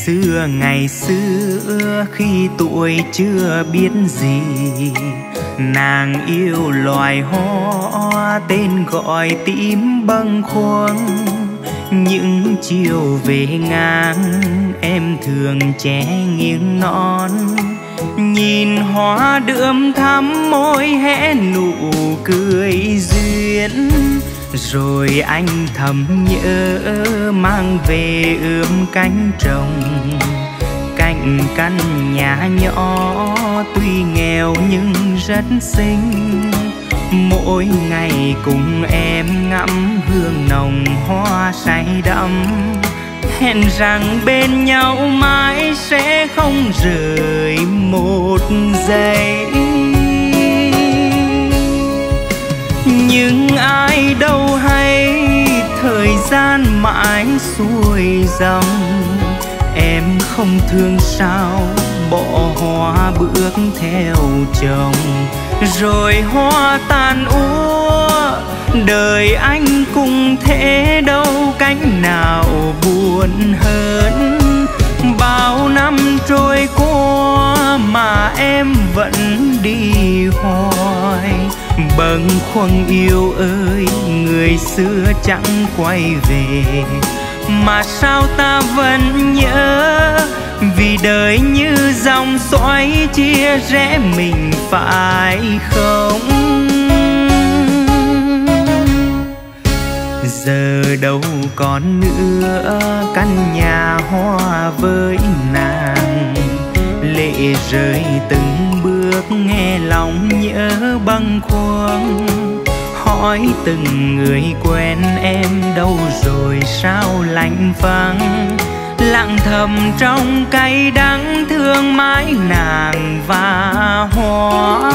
ngày xưa khi tuổi chưa biết gì, nàng yêu loài hoa tên gọi tím bâng khuâng. Những chiều về ngang em thường che nghiêng non, nhìn hoa đượm thắm môi hé nụ cười duyên. Rồi anh thầm nhớ mang về ươm cánh trồng cạnh căn nhà nhỏ, tuy nghèo nhưng rất xinh. Mỗi ngày cùng em ngắm hương nồng hoa say đắm, hẹn rằng bên nhau mãi sẽ không rời một giây. Nhưng ai đâu hay thời gian mãi xuôi dòng, em không thương sao bỏ hoa bước theo chồng. Rồi hoa tàn úa, đời anh cũng thế đâu cánh nào buồn hơn. Bao năm trôi qua mà em vẫn đi hoài, bâng khuâng yêu ơi người xưa chẳng quay về. Mà sao ta vẫn nhớ, vì đời như dòng xoáy chia rẽ mình phải không? Giờ đâu còn nữa căn nhà hoa với nàng, lệ rơi từng bước nghe lòng nhớ bâng khuâng. Hỏi từng người quen em đâu rồi sao lạnh vắng, lặng thầm trong cay đắng thương mãi nàng và hoa.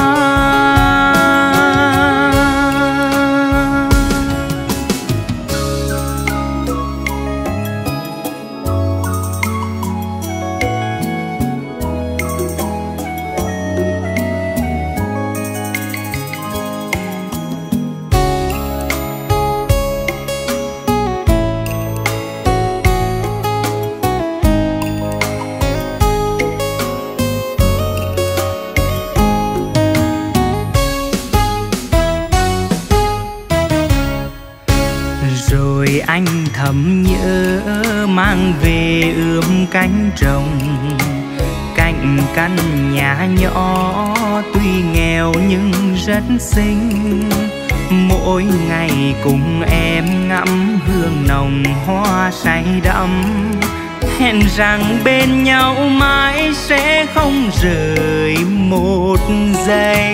Anh thầm nhớ mang về ươm cánh trồng cạnh căn nhà nhỏ, tuy nghèo nhưng rất xinh. Mỗi ngày cùng em ngắm hương nồng hoa say đắm, hẹn rằng bên nhau mãi sẽ không rời một giây.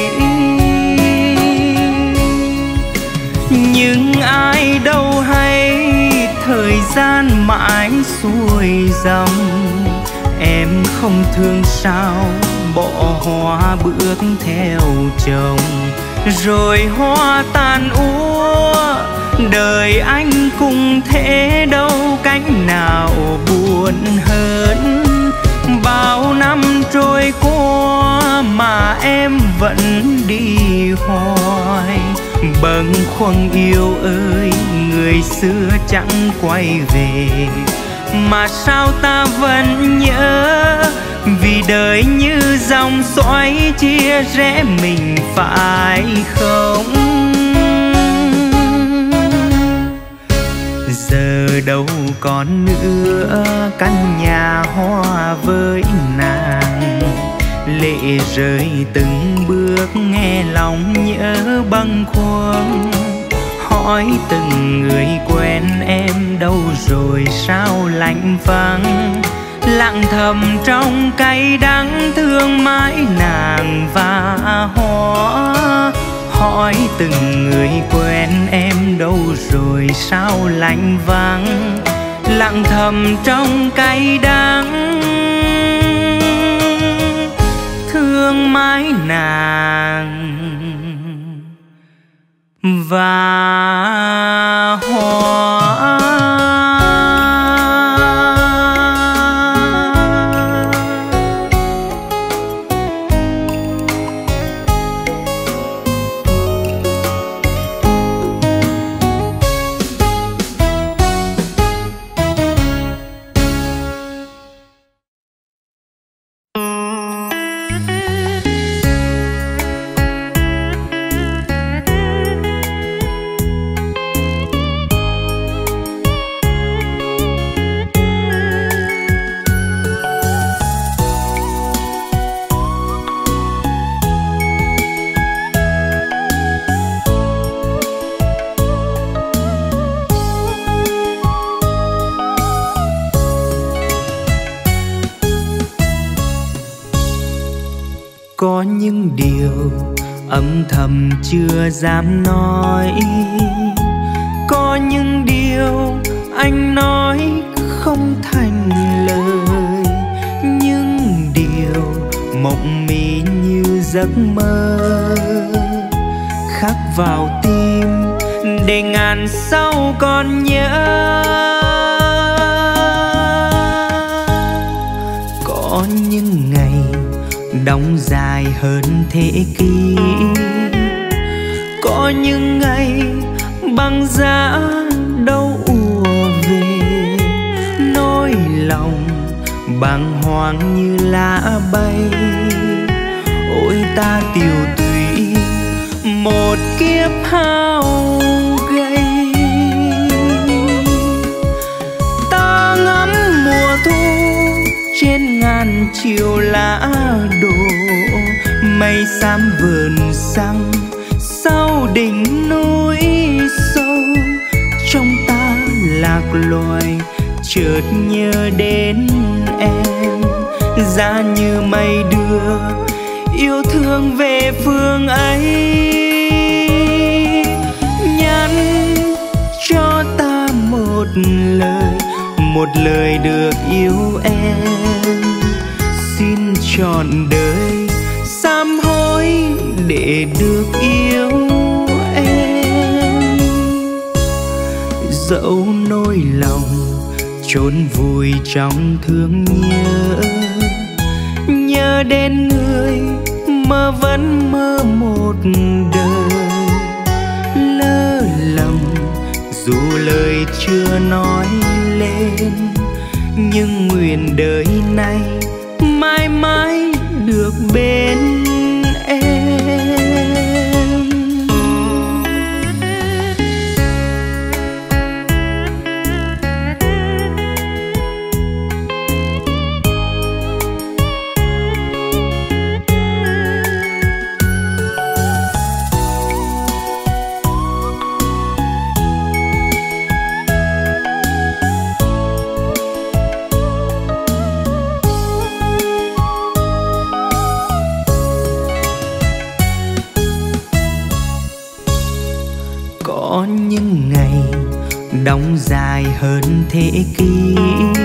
Nhưng ai đâu hay thời gian mãi xuôi dòng, em không thương sao bỏ hoa bước theo chồng. Rồi hoa tàn úa, đời anh cũng thế đâu cánh nào buồn hơn. Bao năm trôi qua mà em vẫn đi hoài, bâng khuâng yêu ơi người xưa chẳng quay về. Mà sao ta vẫn nhớ, vì đời như dòng xoáy chia rẽ mình phải không? Giờ đâu còn nữa căn nhà hoa với nàng, lệ rơi từng bước nghe lòng nhớ bâng khuâng. Hỏi từng người quen em đâu rồi sao lạnh vắng, lặng thầm trong cay đắng thương mãi nàng và hoa. Hỏi từng người quen em đâu rồi sao lạnh vắng, lặng thầm trong cay đắng thương mãi nàng và hoa. điều âm thầm chưa dám nói, có những điều anh nói không thành lời, những điều mộng mị như giấc mơ khắc vào tim để ngàn sau còn nhớ. Có những ngày đóng dài hơn thế kỷ, có những ngày băng giá đâu ùa về, nỗi lòng bàng hoàng như lá bay. Ôi ta tiều tụy một kiếp hao gầy, ta ngắm mùa thu trên ngàn chiều lá đổ, mây xám vườn xanh sau đỉnh núi sâu. Trong ta lạc loài chợt nhớ đến em, giá như mây đưa yêu thương về phương ấy. Nhắn cho ta một lời được yêu em, xin trọn đời sám hối để được yêu em. Dẫu nỗi lòng chôn vùi trong thương nhớ, nhớ đến người mơ vẫn mơ một đời. Lỡ lầm dù lời chưa nói lên, nhưng nguyện đời này mãi mãi được bên em. Có những ngày đóng dài hơn thế kỷ,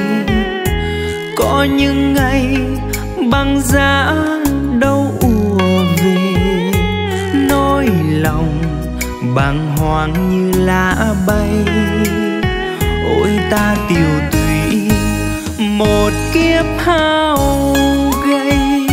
có những ngày băng giá đâu ùa về, nỗi lòng bàng hoàng như lá bay. Ôi ta tiều tụy một kiếp hao gầy,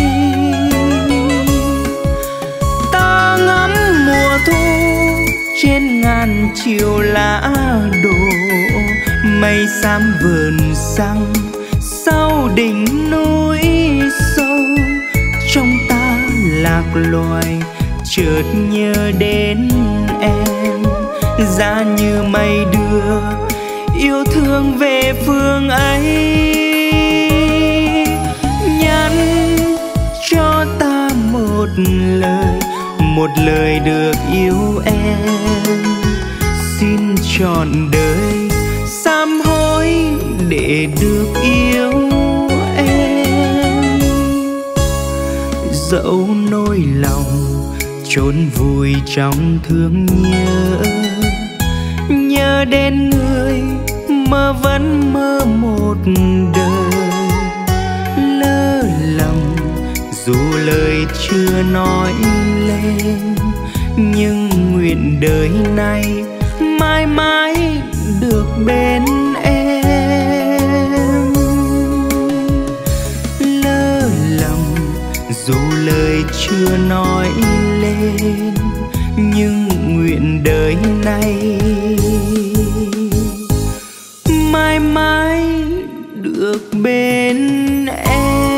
ta ngắm mùa thu trên ngàn chiều lá đổ, mây xám vườn xanh sau đỉnh núi sâu. Trong ta lạc loài chợt nhớ đến em, giá như mây đưa yêu thương về phương ấy. Nhắn cho ta một lời được yêu em, xin trọn đời sám hối để được yêu em. Dẫu nỗi lòng chôn vùi trong thương nhớ, nhớ đến người mơ vẫn mơ một đời. Lỡ lầm dù lời chưa nói lên, nhưng nguyện đời này mãi mãi được bên em. Lỡ lầm dù lời chưa nói lên, nhưng nguyện đời này mãi mãi được bên em.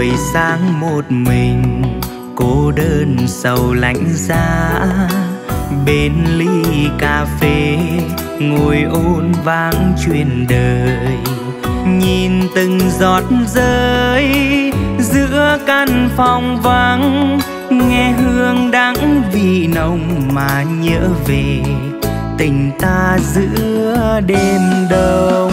buổi sáng một mình cô đơn sầu lạnh giá, bên ly cà phê ngồi ôn vang chuyện đời, nhìn từng giọt rơi giữa căn phòng vắng, nghe hương đắng vị nồng mà nhớ về tình ta giữa đêm đông.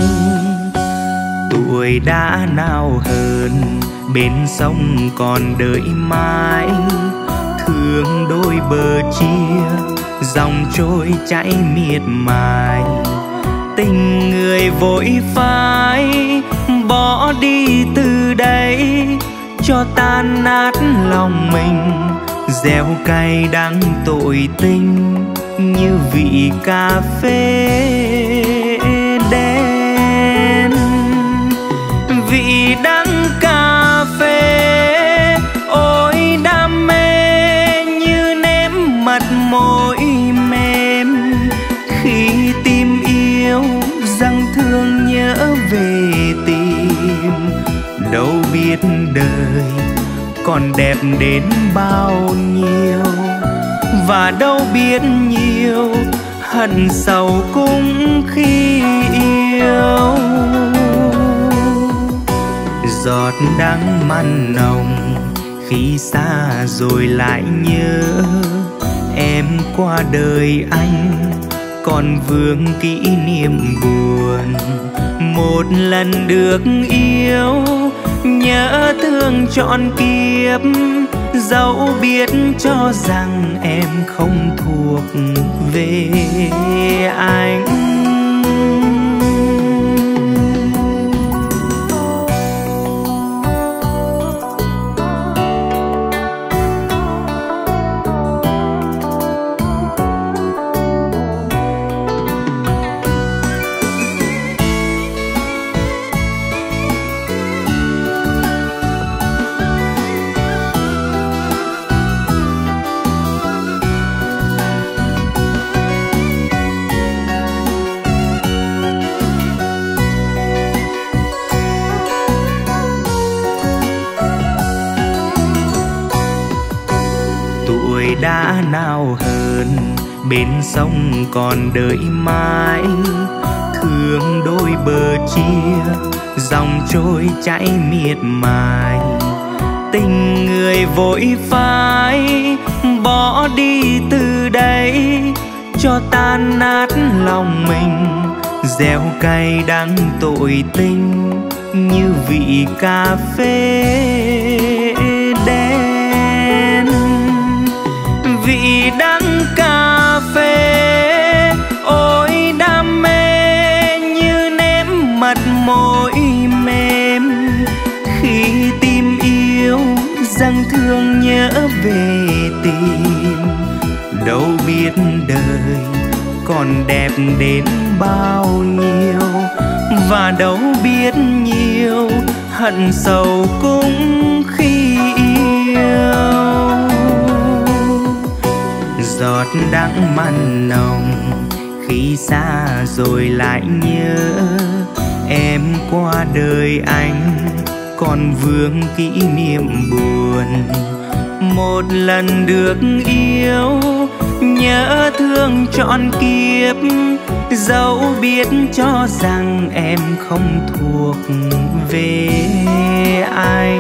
Tuổi đã nào hơn, bên sông còn đợi mãi, thương đôi bờ chia dòng trôi chảy miệt mài. Tình người vội phai bỏ đi từ đây, cho tan nát lòng mình, gieo cay đắng tội tình như vị cà phê đen. Vị đắng cà phê ôi đam mê như nếm mật môi mềm, khi tim yêu dâng thương nhớ về tìm. Đâu biết đời còn đẹp đến bao nhiêu, và đâu biết nhiều hận sầu cũng khi yêu. Giọt đắng mặn nồng khi xa rồi lại nhớ, em qua đời anh còn vương kỷ niệm buồn. Một lần được yêu nhớ thương trọn kiếp, dẫu biết cho rằng em không thuộc về anh. Đã nào hơn, bên sông còn đợi mãi, thương đôi bờ chia dòng trôi chảy miệt mài. Tình người vội phai bỏ đi từ đây, cho tan nát lòng mình, gieo cay đắng tội tình như vị cà phê đen. Vị đắng cà phê ôi đam mê như nếm mật môi mềm, khi tim yêu dâng thương nhớ về tìm. Đâu biết đời còn đẹp đến bao nhiêu, và đâu biết nhiều hận sầu cũng khi yêu. Giọt đắng mặn nồng khi xa rồi lại nhớ, em qua đời anh còn vương kỷ niệm buồn. Một lần được yêu nhớ thương trọn kiếp, dẫu biết cho rằng em không thuộc về anh.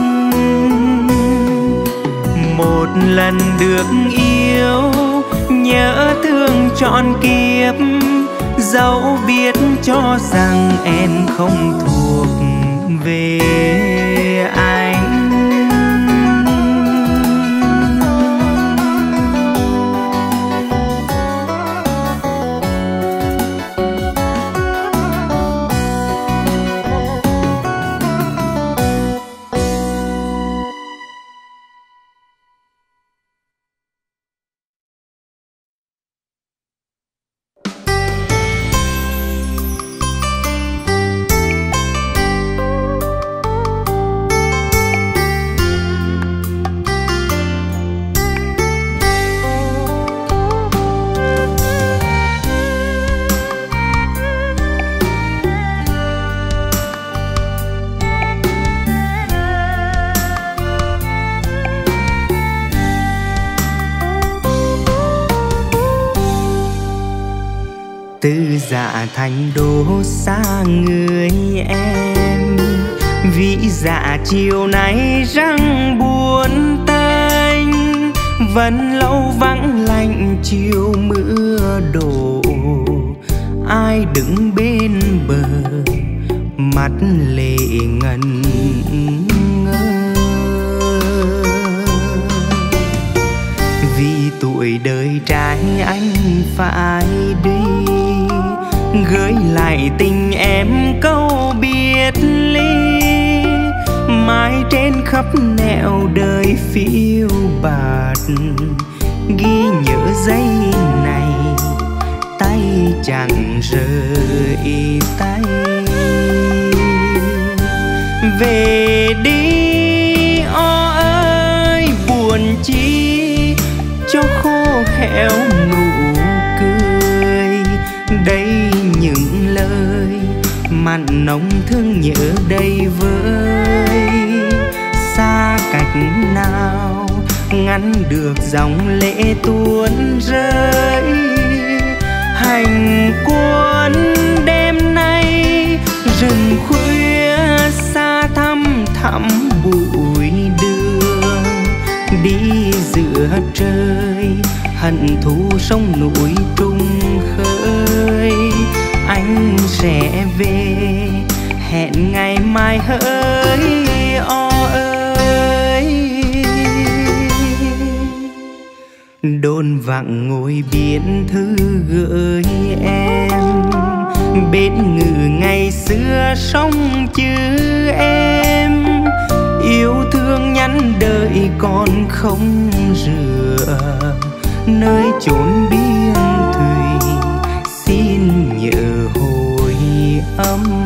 Một lần được yêu nhớ thương trọn kiếp, dẫu biết cho rằng em không thuộc về anh. từ dạ thành đô xa người em, vì dạ chiều nay răng buồn tanh, vẫn lâu vắng lạnh chiều mưa đổ. Ai đứng bên bờ mắt lệ ngần ngơ, vì tuổi đời trai anh phải đi, gửi lại tình em câu biệt ly. Mãi trên khắp nẻo đời phiêu bạt, ghi nhớ giây này tay chẳng rời tay. Về đi o ơi buồn chi, cho khô héo nụ cười. Đây những lời mặn nồng thương nhớ đầy vơi, xa cách nào ngăn được dòng lệ tuôn rơi. Hành quân đêm nay rừng khuya xa thăm thẳm bụi đường, đi giữa trời hận thù sông núi trung khơi. Anh sẽ về hẹn ngày mai hỡi o ơi. Đôn vặng ngồi biển thư gửi em, bên ngự ngày xưa sống chữ em. Yêu thương nhắn đợi còn không rửa, nơi chốn biên thùy xin nhớ hồi âm.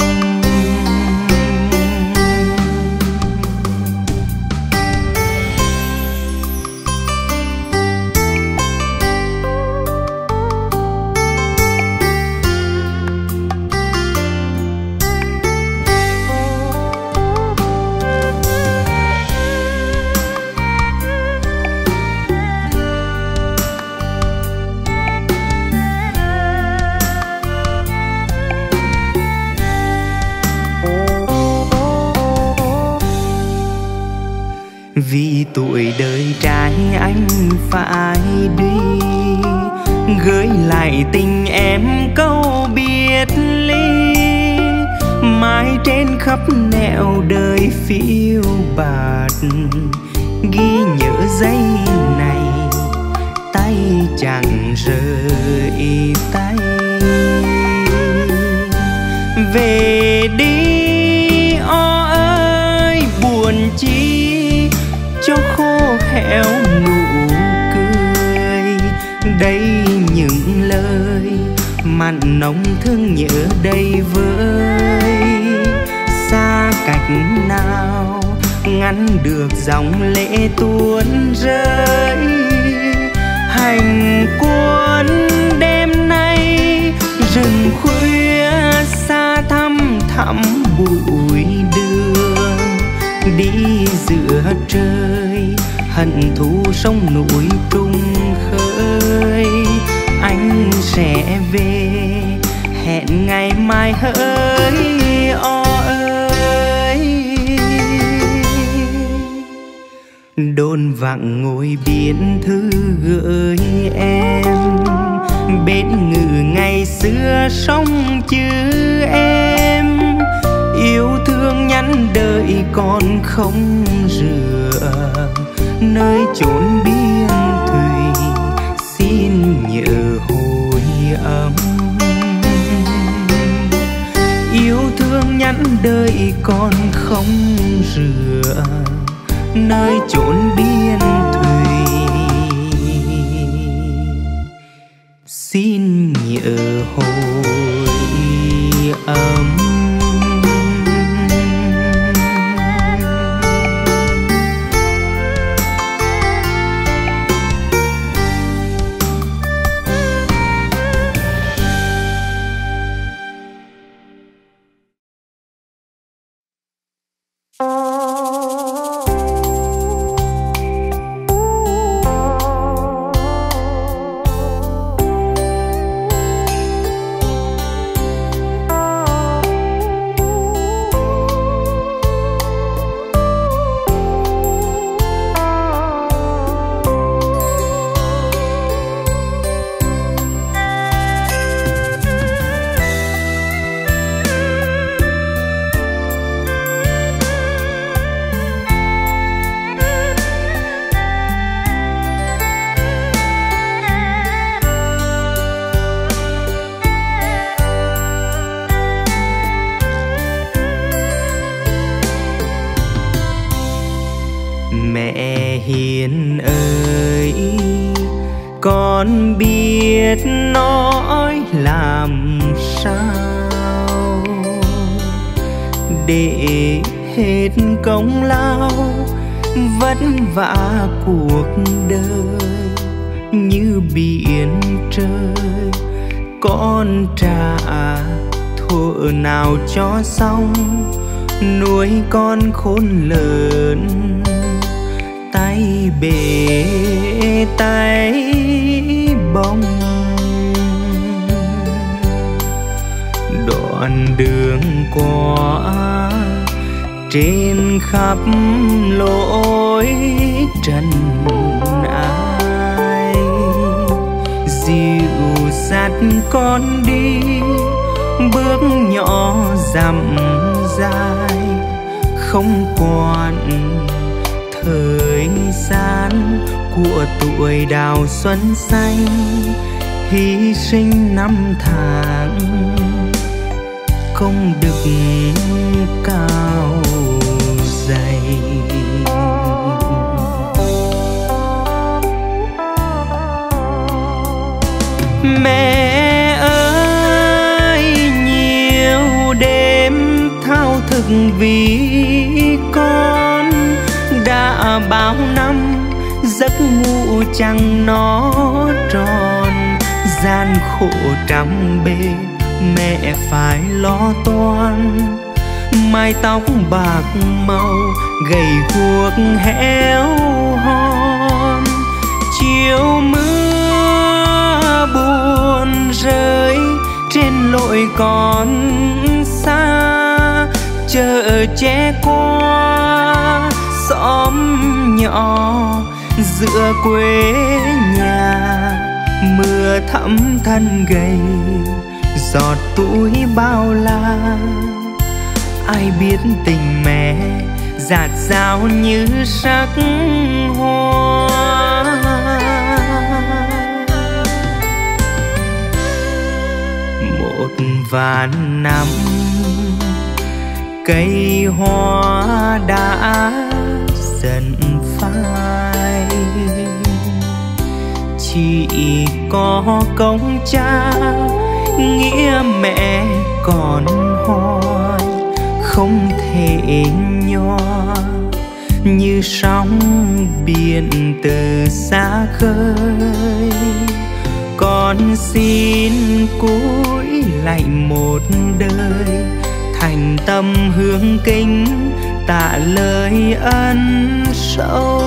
Vì tuổi đời trai anh phải đi, gửi lại tình em câu biệt ly. Mãi trên khắp nẻo đời phiêu bạt, ghi nhớ giây này tay chẳng rời tay. Về đi o ơi buồn chi, cho khô héo nụ cười. Đây những lời mặn nồng thương nhớ đầy vơi, xa cách nào ngăn được dòng lệ tuôn rơi. Hành quân đêm nay rừng khuya xa thăm thẳm bụi đường, đi giữa trời hận thù sông núi trung khơi. Anh sẽ về hẹn ngày mai hỡi o ơi. Đôn vặng ngồi biển thư gửi em, bên ngự ngày xưa sống chữ em. Yêu thương nhắn đợi còn không rửa, nơi chốn biên thùy xin nhớ hồi âm. Yêu thương nhắn đợi còn không rửa, nơi chốn biên thùy xin nhớ hồi âm. Mẹ hiền ơi, con biết nói làm sao để hết công lao vất vả cuộc đời. Như biển trời con trả thuở nào cho xong, nuôi con khôn lớn tay bể tay bông. Đoạn đường qua trên khắp lối trần ai, dìu dắt con đi bước nhỏ dặm dài. Không quản thời gian của tuổi đào xuân xanh, hy sinh năm tháng công đức cao dày. Mẹ ơi, nhiều đêm thao thức vì con, đã bao năm giấc ngủ chẳng nó tròn. Gian khổ trăm bề mẹ phải lo toan, mái tóc bạc màu gầy guộc héo hon. Chiều mưa buồn rơi trên lội con xa, chợ che qua xóm nhỏ giữa quê nhà. Mưa thấm thân gầy giọt túi bao la, ai biết tình mẹ dạt dào như sắc hoa. Một vạn năm cây hoa đã dần phai, chỉ có công cha nghĩa mẹ còn hoài. Không thể nhòa như sóng biển từ xa khơi, con xin cúi lạy một đời, thành tâm hướng kính tạ lời ân sâu.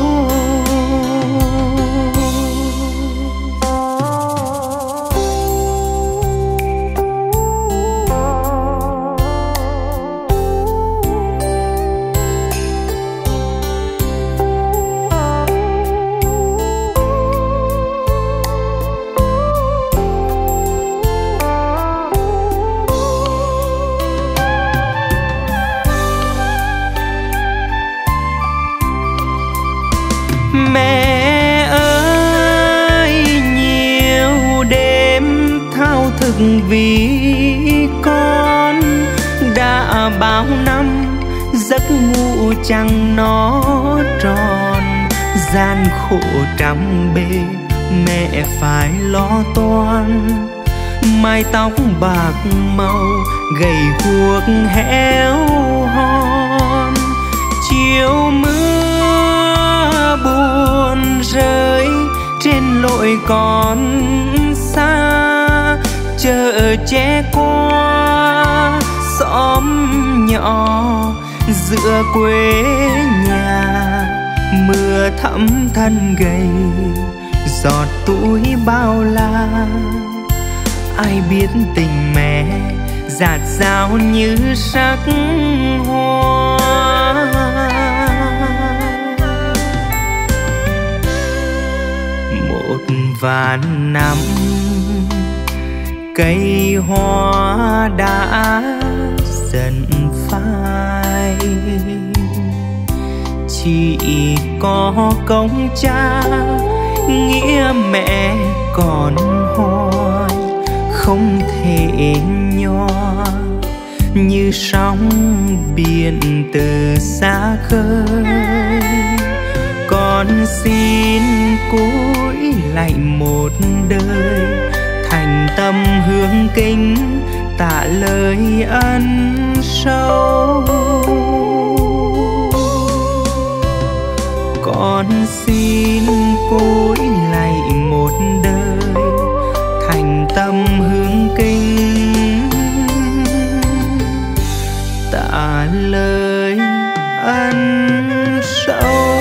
Mẹ ơi, nhiều đêm thao thức vì con, đã bao năm giấc ngủ chẳng nó tròn. Gian khổ trăm bề mẹ phải lo toan, mái tóc bạc màu gầy guộc héo hon. Chiều mưa buồn rơi trên lội con xa, chợ che qua xóm nhỏ giữa quê nhà. Mưa thấm thân gầy giọt túi bao la, ai biết tình mẹ dạt dào như sắc hoa. Một vạn năm cây hoa đã dần phai, chỉ có công cha nghĩa mẹ còn hoài. Không thể nhòa như sóng biển từ xa khơi, con Con xin cúi lạy một đời, thành tâm hướng kính tạ lời ân sâu. Con xin cúi lạy một đời, thành tâm hướng kính tạ lời ân sâu.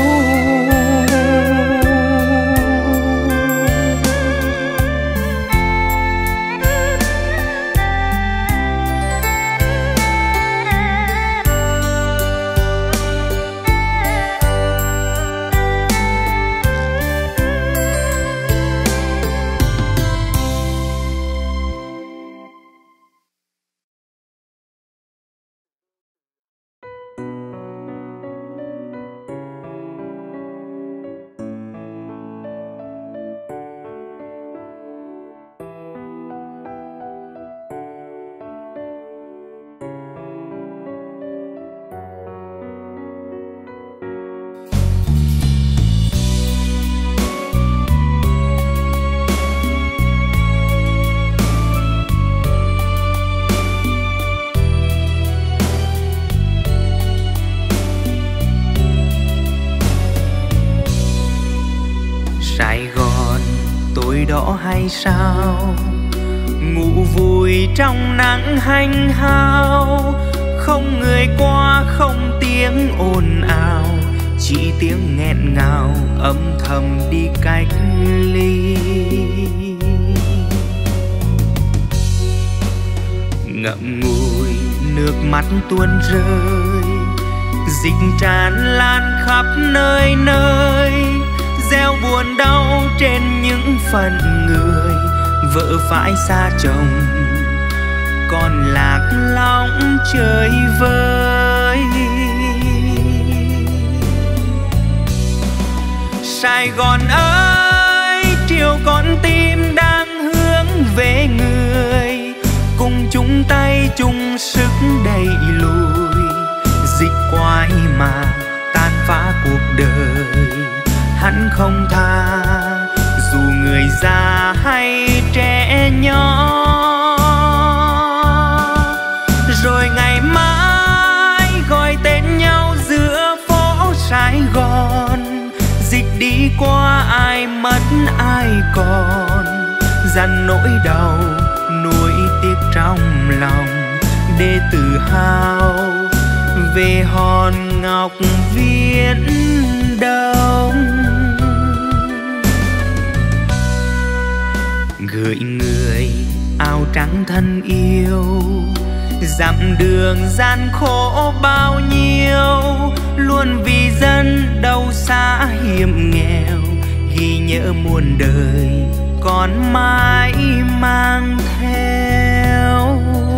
Đó hay sao ngủ vui trong nắng hanh hao, không người qua không tiếng ồn ào, chỉ tiếng nghẹn ngào âm thầm đi cách ly. Ngậm ngùi nước mắt tuôn rơi, dịch tràn lan khắp nơi nơi, gieo buồn đau trên những phận người. Vợ phải xa chồng, còn lạc lõng chơi vơi. Sài Gòn ơi, chiều con tim đang hướng về người, cùng chung tay chung sức đẩy lùi dịch quái mà tàn phá cuộc đời. Hắn không tha dù người già hay trẻ nhỏ, rồi ngày mai gọi tên nhau giữa phố Sài Gòn. Dịch đi qua ai mất ai còn, dằn nỗi đau nuối tiếc trong lòng, để tự hào về hòn ngọc Viễn Đông. Gửi người áo trắng thân yêu, dặm đường gian khổ bao nhiêu, luôn vì dân đâu xa hiểm nghèo, ghi nhớ muôn đời còn mãi mang theo.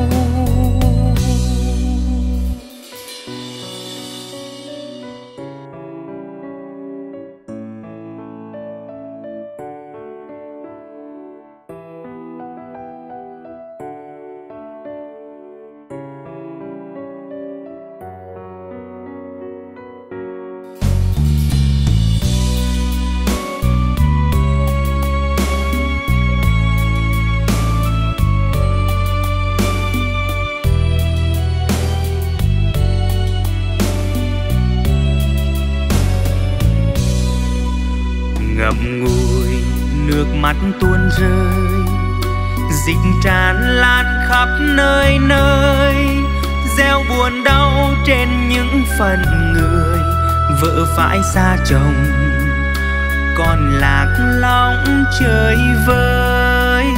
Ngậm ngùi nước mắt tuôn rơi, dịch tràn lan khắp nơi nơi, gieo buồn đau trên những phận người. Vợ phải xa chồng, còn lạc lõng chơi vơi.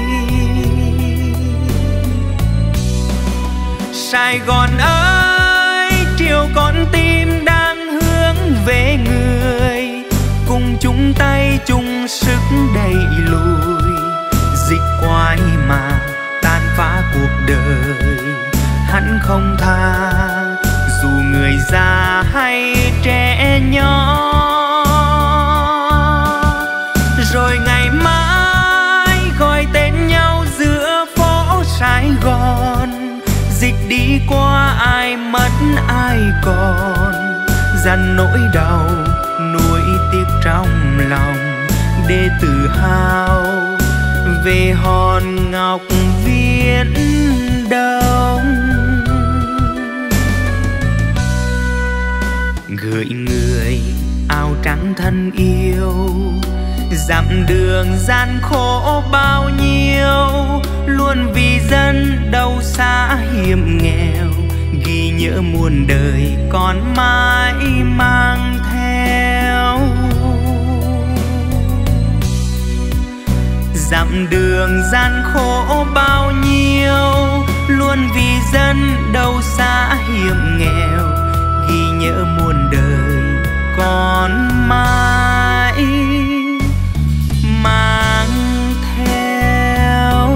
Sài Gòn ơi, chiều con tim đang hướng về người, cùng chung tay chung sức đẩy lùi dịch quái mà tàn phá cuộc đời. Hắn không tha dù người già hay trẻ nhỏ, rồi ngày mai gọi tên nhau giữa phố Sài Gòn. Dịch đi qua ai mất ai còn, dằn nỗi đau nuối tiếc trong lòng để tự hào về hòn ngọc viễn đông. Gửi người áo trắng thân yêu, dặm đường gian khổ bao nhiêu, luôn vì dân đâu xa hiểm nghèo, ghi nhớ muôn đời còn mãi mang theo. Dặm đường gian khổ bao nhiêu, luôn vì dân đâu xa hiểm nghèo, ghi nhớ muôn đời còn mãi mang theo.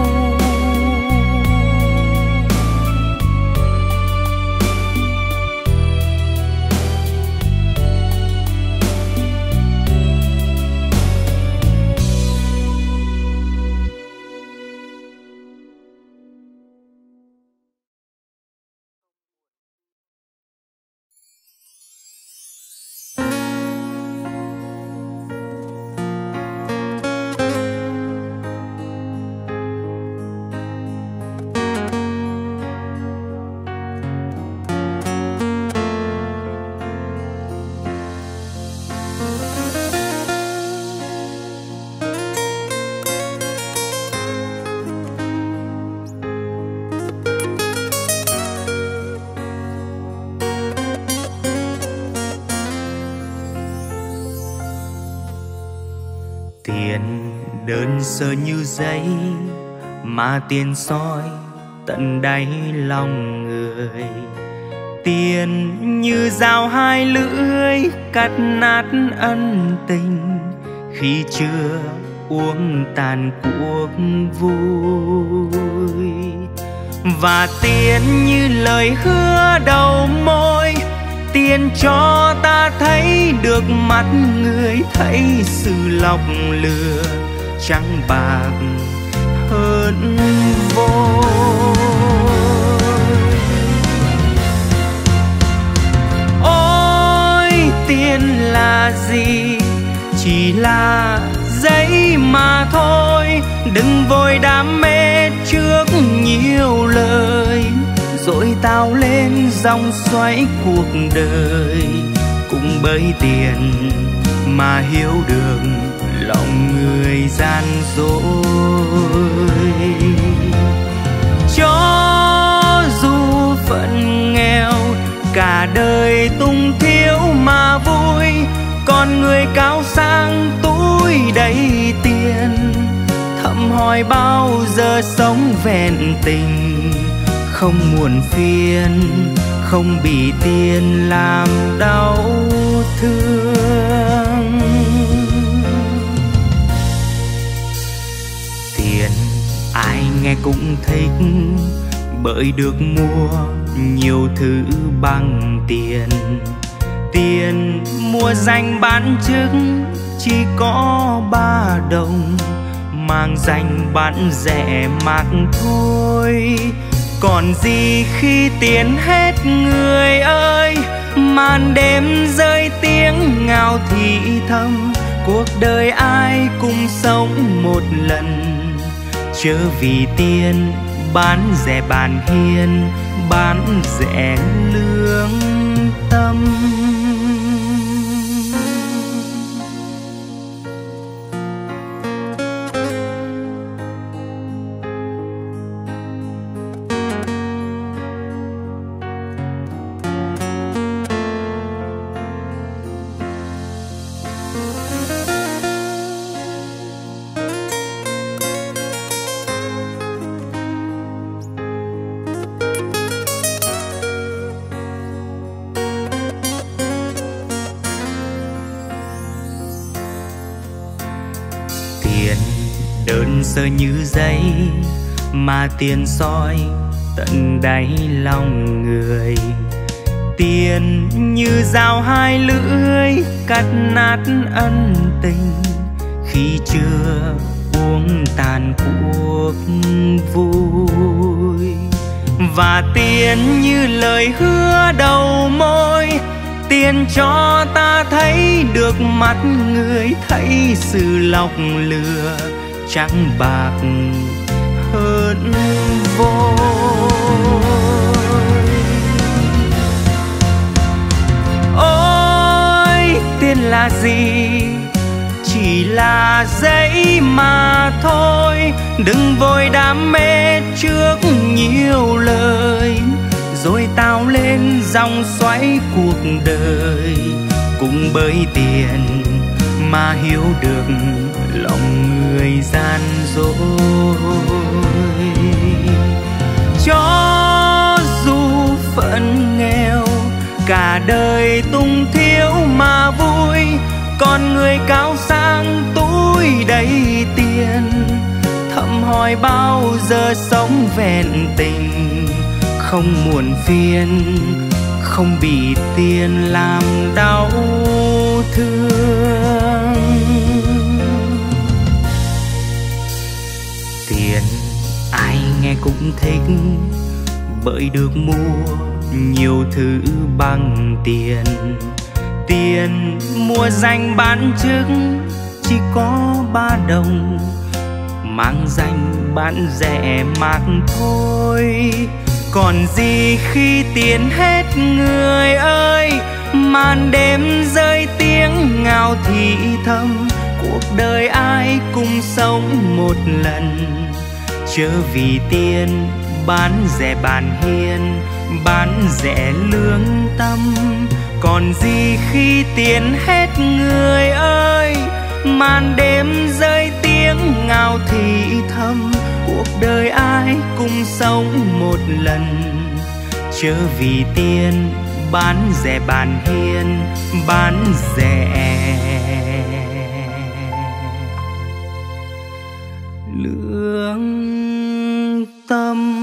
Đơn sơ như giấy mà tiền soi tận đáy lòng người. Tiền như dao hai lưỡi cắt nát ân tình, khi chưa uống tàn cuộc vui. Và tiền như lời hứa đầu môi, tiền cho ta thấy được mặt người, thấy sự lọc lừa trắng bạc hơn vôi. Ôi tiền là gì, chỉ là giấy mà thôi, đừng vội đam mê trước nhiều lời, rồi tạo lên dòng xoáy cuộc đời. Cũng bởi tiền mà hiểu được lòng người gian dối. Cho dù phận nghèo cả đời tung thiếu mà vui, còn người cao sang túi đầy tiền, thầm hỏi bao giờ sống vẹn tình, không muộn phiền, không bị tiền làm đau thương. Tiền ai nghe cũng thích, bởi được mua nhiều thứ bằng tiền. Tiền mua danh bán chức chỉ có 3 đồng, mang danh bán rẻ mạc thôi. Còn gì khi tiền hết người ơi, màn đêm rơi tiếng ngào thì thầm, cuộc đời ai cũng sống một lần. Chớ vì tiền bán rẻ bàn hiền, bán rẻ lương tâm. Đơn sơ như giấy mà tiền soi tận đáy lòng người. Tiền như dao hai lưỡi cắt nát ân tình, khi chưa uống tàn cuộc vui. Và tiền như lời hứa đầu môi, tiền cho ta thấy được mắt người, thấy sự lọc lừa trắng bạc hơn vôi. Ôi tiền là gì, chỉ là giấy mà thôi. Đừng vội đam mê trước nhiều lời, rồi tạo lên dòng xoáy cuộc đời. Cũng bởi tiền mà hiểu được lòng người gian dối. Cho dù phận nghèo, cả đời tung thiếu mà vui. Còn người cao sang túi đầy tiền, thầm hỏi bao giờ sống vẹn tình. Không muộn phiền, không bị tiền làm đau thương. Tiền ai nghe cũng thích, bởi được mua nhiều thứ bằng tiền. Tiền mua danh bán chức chỉ có 3 đồng, mang danh bán rẻ mạt thôi. Còn gì khi tiền hết người ơi, màn đêm rơi tiếng ngào thì thầm. Cuộc đời ai cũng sống một lần, chớ vì tiền bán rẻ bàn hiền, bán rẻ lương tâm. Còn gì khi tiền hết người ơi, màn đêm rơi tiếng ngào thì thầm. Cuộc đời ai cũng sống một lần, chớ vì tiền bán rẻ bàn hiền, bán rẻ lương tâm.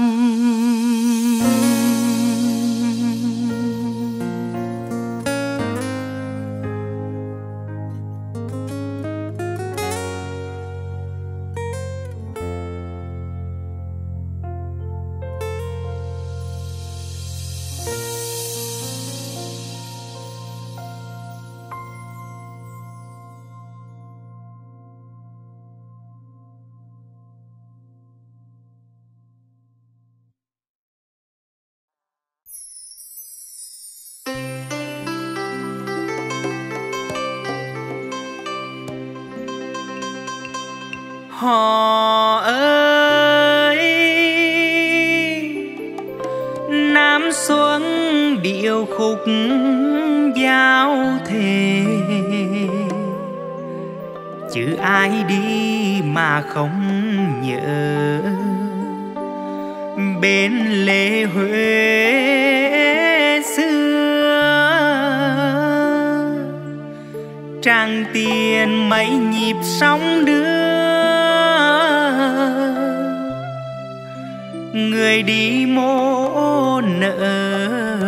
Họ ơi, Nam xuống điệu khúc giao thề, chứ ai đi mà không nhớ. Bên lề Huế xưa, tràng tiền mấy nhịp sóng đưa. Người đi mô nợ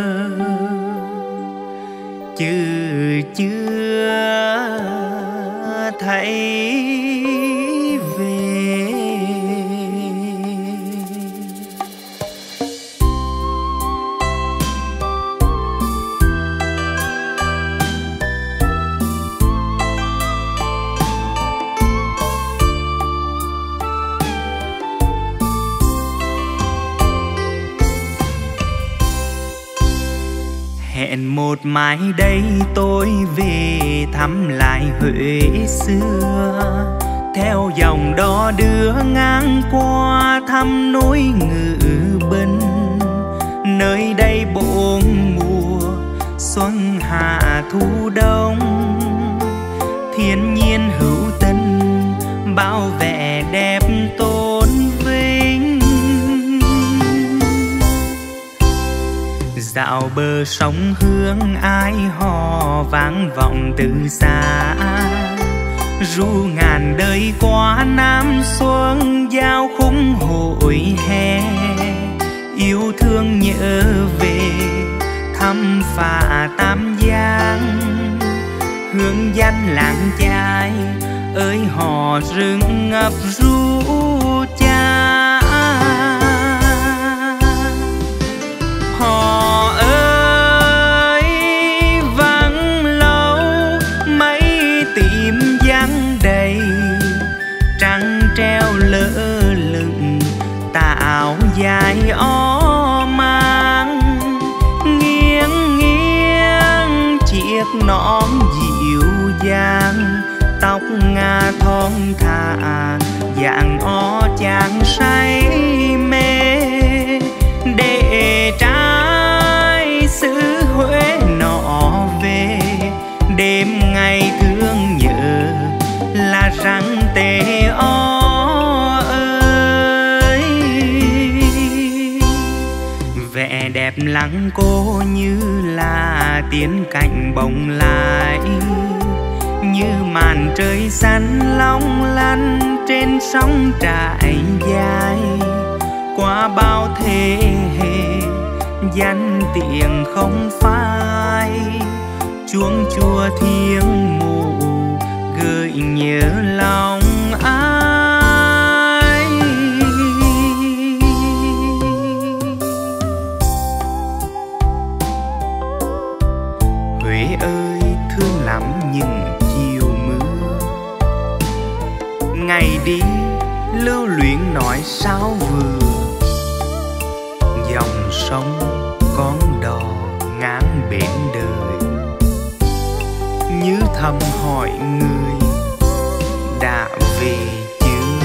chứ chưa thấy về. Hẹn một mai đây tôi về thăm lại Huế xưa, theo dòng đò đưa ngang qua thăm núi Ngự Bân. Nơi đây bốn mùa xuân hạ thu đông, thiên nhiên hữu tình bao vẻ đẹp tôn vinh. Dạo bờ sông hương ai hò vang vọng từ xa, ru ngàn đời qua Nam xuân giao khung hội hè. Yêu thương nhớ về thăm phà Tam Giang, hương danh làng chài ơi hò rừng ngập ru cha. Họ ơi, tóc ngà thon thả dạng o chàng say mê để trái xứ Huế nọ về đêm ngày thương nhớ là răng tê o ơi. Vẻ đẹp lăng cô như là tiên cảnh bồng lai, như màn trời xanh long lanh trên sóng trải dài. Qua bao thế hệ danh tiếng không phai, chuông chùa thiêng mù gợi nhớ lòng ai. Huế ơi thương lắm những chiều mưa, ngày đi lưu luyến nói sao vừa. Dòng sông con đò ngang bến đời, như thầm hỏi người đã về chưa.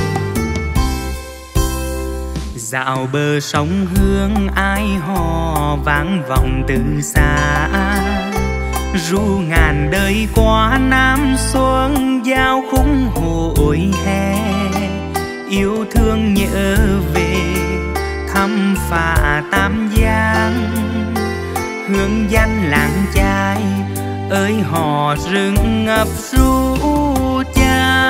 Dạo bờ sông Hương ai hò vang vọng từ xa, ru ngàn đời qua Nam Xuân giao khung hồi hè. Yêu thương nhớ về thăm phà Tam Giang, hương danh làng chài ơi hò rừng ngập ru cha.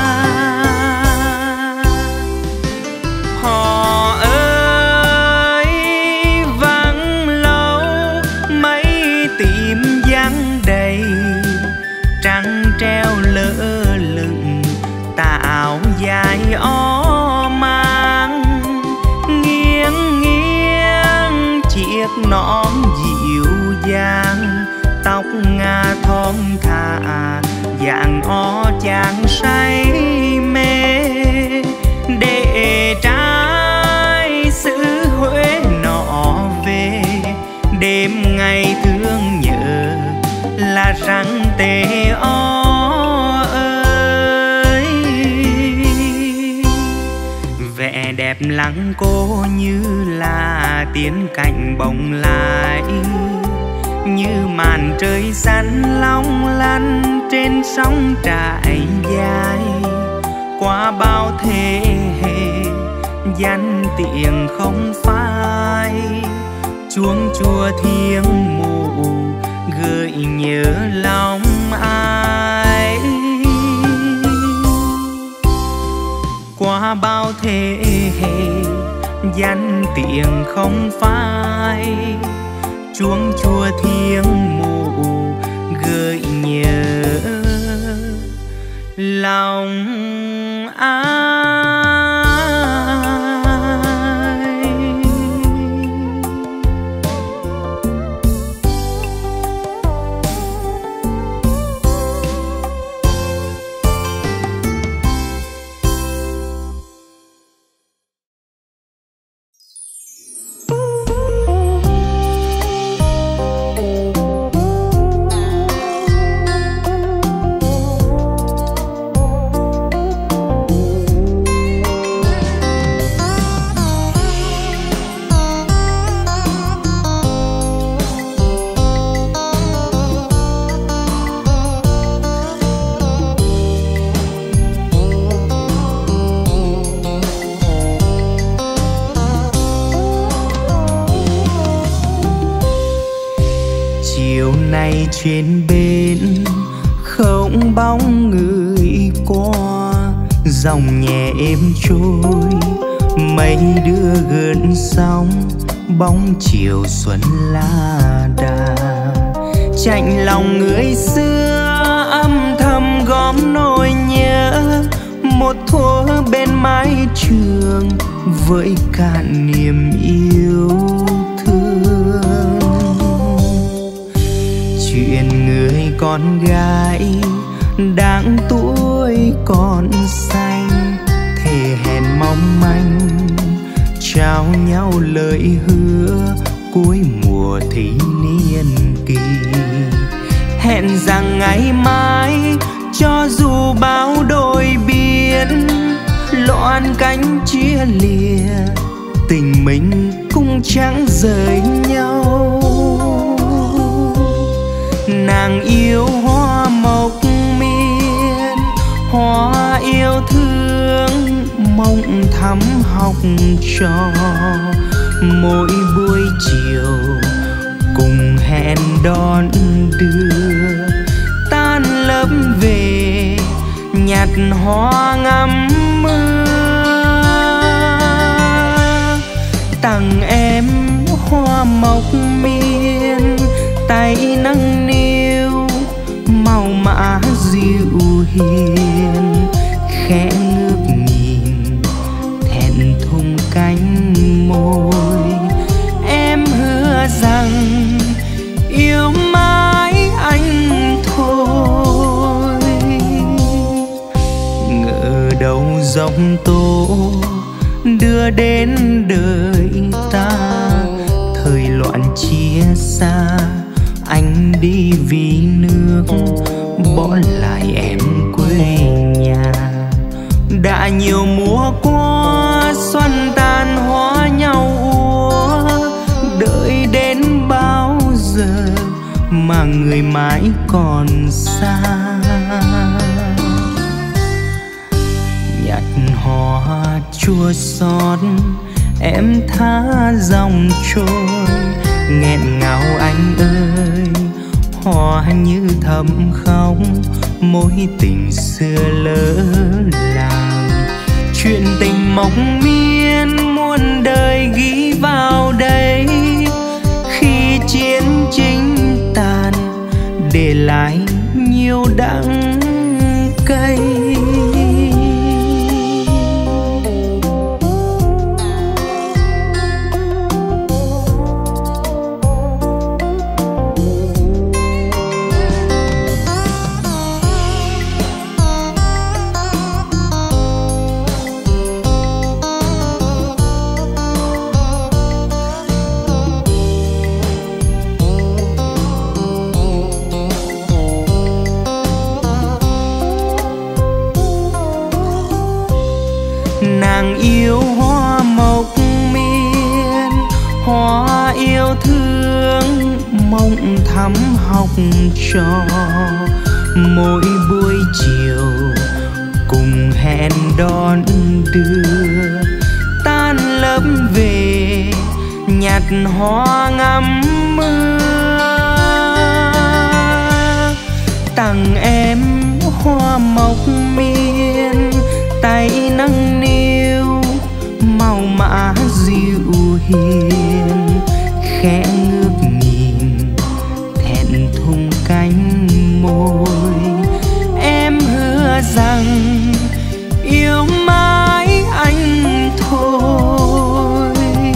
Hò ơi vắng lâu mấy tìm vắng đầy, trăng treo lơ lửng tà áo dài ó mang. Nghiêng nghiêng chiếc nón dịu dàng, tóc ngà thon thả dạng o chàng say mê để trái xứ Huế nọ về đêm ngày thương nhớ là răng tê o ơi. Vẻ đẹp lăng cô như là tiên cảnh bồng lai, như màn trời xanh long lanh trên sóng trải dài. Qua bao thế hệ danh tiếng không phai, chuông chùa thiêng mù gợi nhớ lòng ai. Qua bao thế hệ danh tiếng không phai, chuông chùa thiêng mù gợi nhớ lòng ai. Trên bên không bóng người qua, dòng nhẹ êm trôi mây đưa gần sóng, bóng chiều xuân la đà. Chạnh lòng người xưa âm thầm gom nỗi nhớ, một thuở bên mái trường với cạn niềm yêu thương. Chuyện người con gái đáng tuổi còn xanh, thề hẹn mong manh trao nhau lời hứa cuối mùa thiếu niên kỳ. Hẹn rằng ngày mai cho dù bao đôi biển loạn cánh chia lìa, tình mình cũng chẳng rời nhau. Nàng yêu hoa mộc miên, hoa yêu thương mộng thắm học trò. Mỗi buổi chiều cùng hẹn đón đưa, tan lớp về nhặt hoa ngắm mưa. Tặng em hoa mộc miên, tay nâng niu màu mã dịu hiền. Khẽ ngước nhìn thẹn thùng cánh môi, em hứa rằng yêu mãi anh thôi. Ngờ đâu giông tố đưa đến đời ta, thời loạn chia xa anh đi vì nước, bỏ lại em quê nhà. Đã nhiều mùa qua xuân tàn hoa nhau úa, đợi đến bao giờ mà người mãi còn xa. Nhặt hoa chua xót em tha dòng trôi, nghẹn ngào anh ơi. Hoa như thầm khóc mối tình xưa lỡ làng. Chuyện tình mộng miên muôn đời ghi vào đây, khi chiến tranh tàn để lại nhiều đắng cay. Nàng yêu hoa mộc miên, hoa yêu thương mộng thắm học trò. Mỗi buổi chiều cùng hẹn đón đưa, tan lớp về nhặt hoa ngắm mưa. Tặng em hoa mộc miên, tay nâng niu màu mã dịu hiền. Khẽ ngước nhìn thẹn thùng cánh môi, em hứa rằng yêu mãi anh thôi.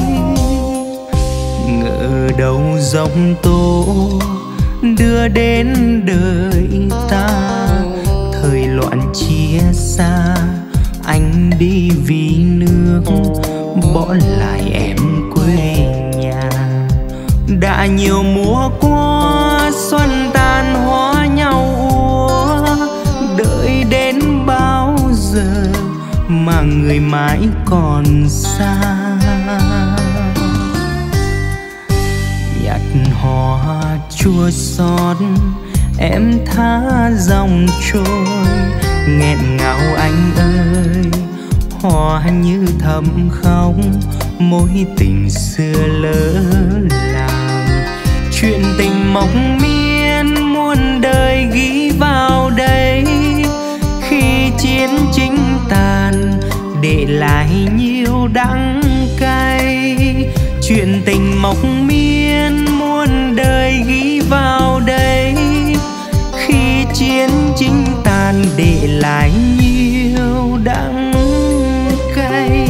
Ngờ đâu giông tố đưa đến đời ta, thời loạn chia xa anh đi vì nước, bỏ lại em quê nhà. Đã nhiều mùa qua xuân tàn hoa nhau úa, đợi đến bao giờ mà người mãi còn xa. Nhặt hoa chua xót em tha dòng trôi, nghẹn ngào anh ơi. Hoa như thầm khóc mối tình xưa lỡ làng. Chuyện tình mộng miên muôn đời ghi vào đây, khi chiến tranh tàn để lại nhiều đắng cay. Chuyện tình mộng miên muôn đời ghi vào đây, khi chiến tranh tàn để lại nhiều đắng cay.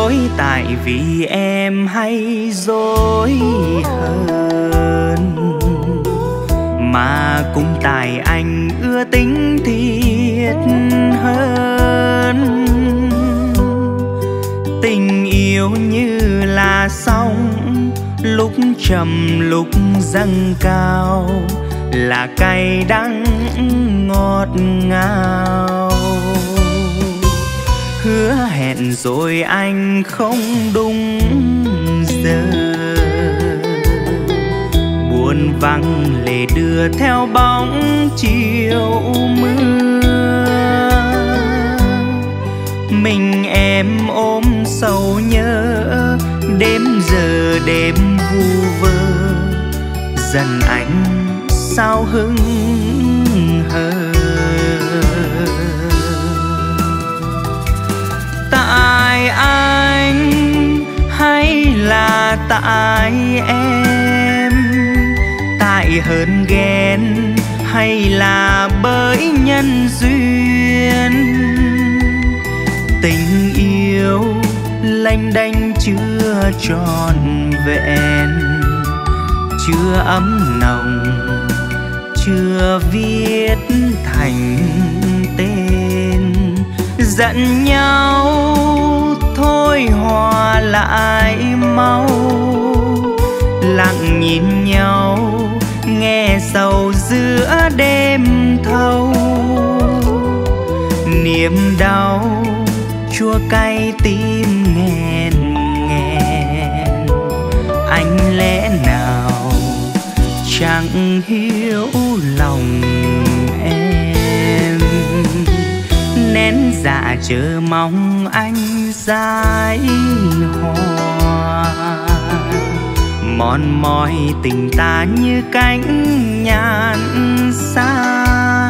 lỗi tại vì em hay dối hờn, mà cũng tại anh ưa tính thiệt hơn. Tình yêu như là sóng, lúc trầm lúc dâng cao, là cay đắng ngọt ngào. Hứa hẹn rồi anh không đúng giờ, buồn vắng lệ đưa theo bóng chiều mưa. Mình em ôm sầu nhớ, đêm giờ đêm vu vơ, dần anh sao hững hờ. Tại anh hay là tại em, tại hờn ghen hay là bởi nhân duyên. Tình yêu lênh đênh chưa tròn vẹn, chưa ấm nồng, chưa viết thành tên. Giận nhau thôi hòa lại mau, lặng nhìn nhau nghe sầu giữa đêm thâu. Niềm đau chua cay tim nghẹn nghẹn, anh lẽ nào chẳng hiểu lòng em. Nén dạ chờ mong anh giải hòa, mòn mỏi tình ta như cánh nhàn xa.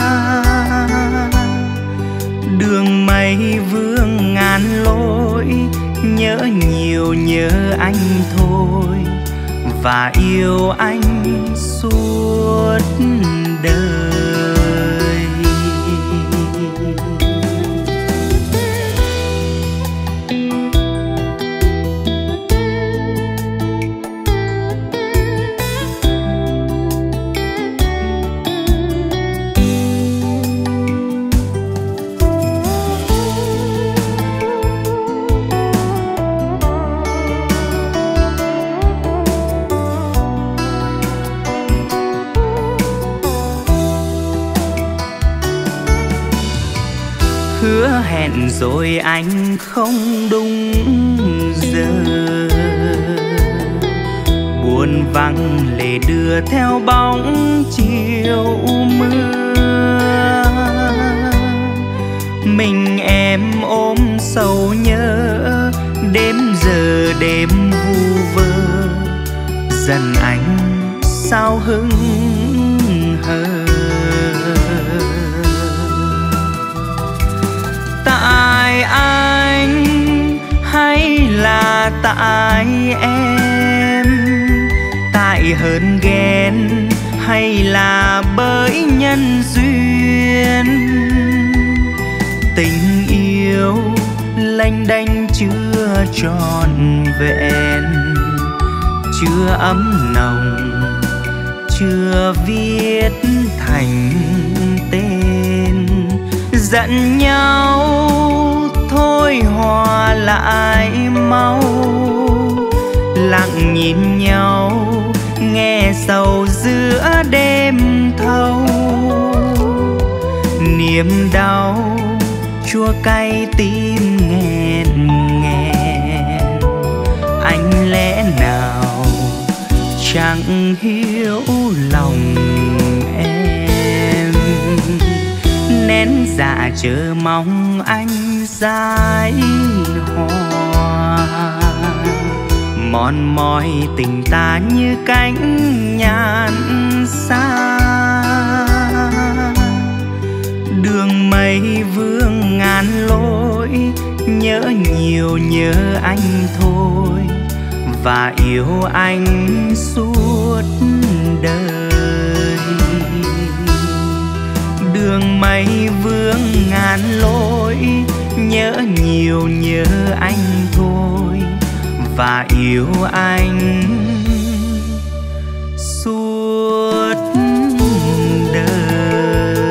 Đường mây vương ngàn lối, nhớ nhiều nhớ anh thôi, và yêu anh suốt đời. Hứa hẹn rồi anh không đúng giờ, buồn vắng lệ đưa theo bóng chiều mưa. Mình em ôm sầu nhớ, đêm giờ đêm vu vơ, dần anh sao hững hờ. Tại anh hay là tại em, tại hờn ghen hay là bởi nhân duyên. Tình yêu lênh đênh chưa tròn vẹn, chưa ấm nồng, chưa viết thành tên. Giận nhau thôi hòa lại mau, lặng nhìn nhau nghe sầu giữa đêm thâu. Niềm đau chua cay tim nghẹn nghẹn, anh lẽ nào chẳng hiểu lòng em. Nén dạ chờ mong anh giải hòa, mòn mỏi tình ta như cánh nhàn xa. Đường mây vương ngàn lối, nhớ nhiều nhớ anh thôi, và yêu anh suốt đời. đường mây vương ngàn lối, nhớ nhiều nhớ anh thôi và yêu anh suốt đời.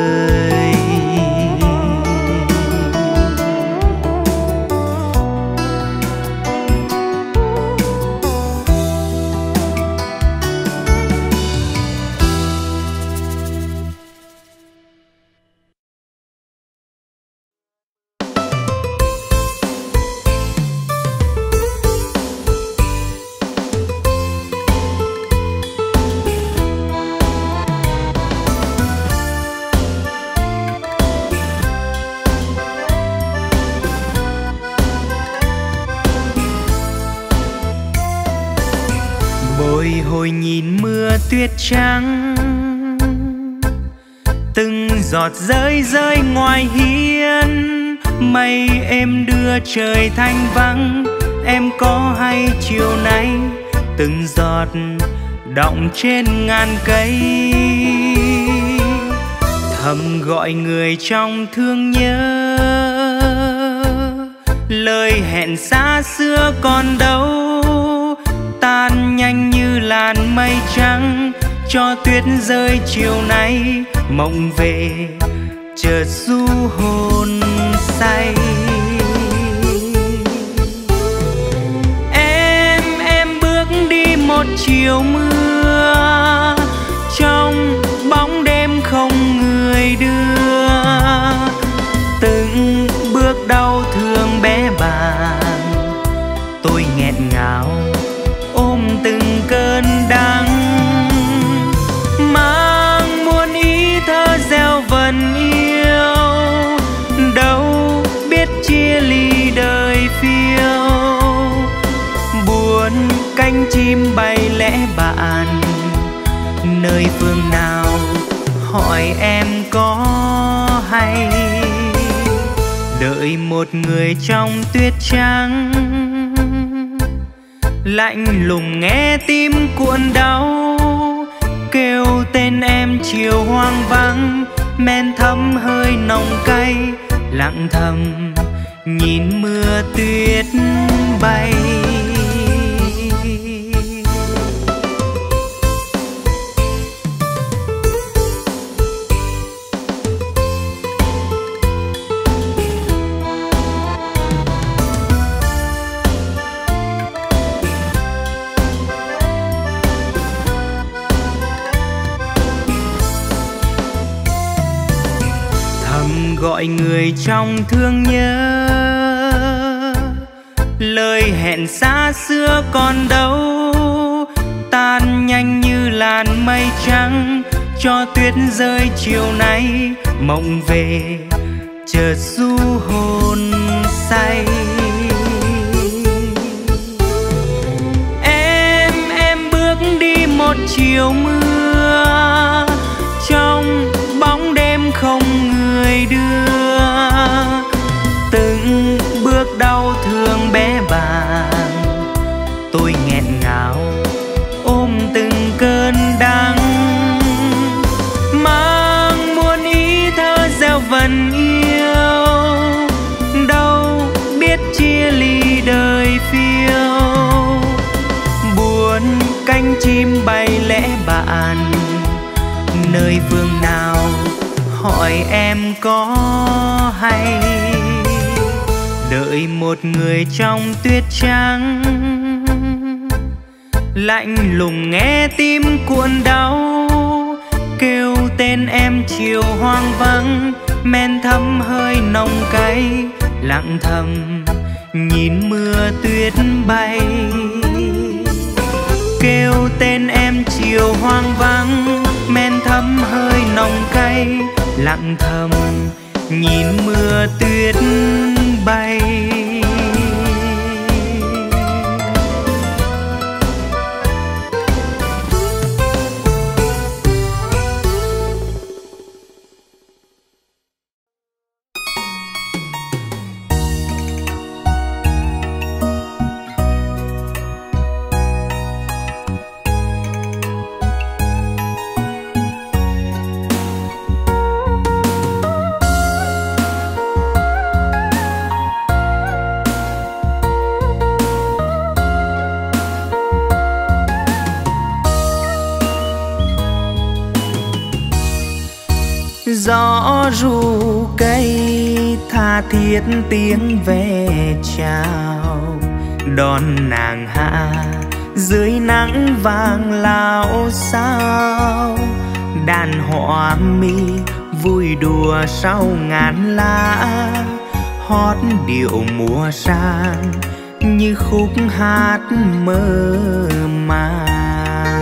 Bồi hồi nhìn mưa tuyết trắng, từng giọt rơi rơi ngoài hiên. Mây êm đưa trời thanh vắng, em có hay chiều nay từng giọt đọng trên ngàn cây. Thầm gọi người trong thương nhớ, lời hẹn xa xưa còn đâu, tan nhanh như làn mây trắng. Cho tuyết rơi chiều nay mộng về chợt du hồn say. Em bước đi một chiều mưa, trong bóng đêm không người đưa. Từng bước đau thương bé bàng, tôi nghẹn ngào ôm từng cơn đắng. Mang muôn ý thơ gieo vần yêu, đâu biết chia ly đời phiêu. Buồn cánh chim bay lẽ bạn, nơi phương nào hỏi em có hay. Đợi một người trong tuyết trắng, lạnh lùng nghe tim cuộn đau. Kêu tên em chiều hoang vắng, men thấm hơi nồng cay. Lặng thầm nhìn mưa tuyết bay. Gọi người trong thương nhớ, lời hẹn xa xưa còn đâu, tan nhanh như làn mây trắng. Cho tuyết rơi chiều nay mộng về chợt du hồn say. Em bước đi một chiều mưa, trong bóng đêm không người đưa. Từng bước đau thương bé bàng, tôi nghẹn ngào ôm từng cơn đắng. Mang muôn ý thơ gieo vần yêu, đâu biết chia ly đời phiêu. Buồn cánh chim bay lẽ bạn, nơi phương nào hỏi em có hay. Đợi một người trong tuyết trắng, lạnh lùng nghe tim cuộn đau. Kêu tên em chiều hoang vắng, men thấm hơi nồng cay. Lặng thầm nhìn mưa tuyết bay. Kêu tên em chiều hoang vắng, men thấm hơi nồng cay. Lặng thầm nhìn mưa tuyết bay. Gió ru cây tha thiết tiếng ve chào, đón nàng hạ dưới nắng vàng lao sao. Đàn họa mi vui đùa sau ngàn lá, hót điệu mùa sang như khúc hát mơ màng.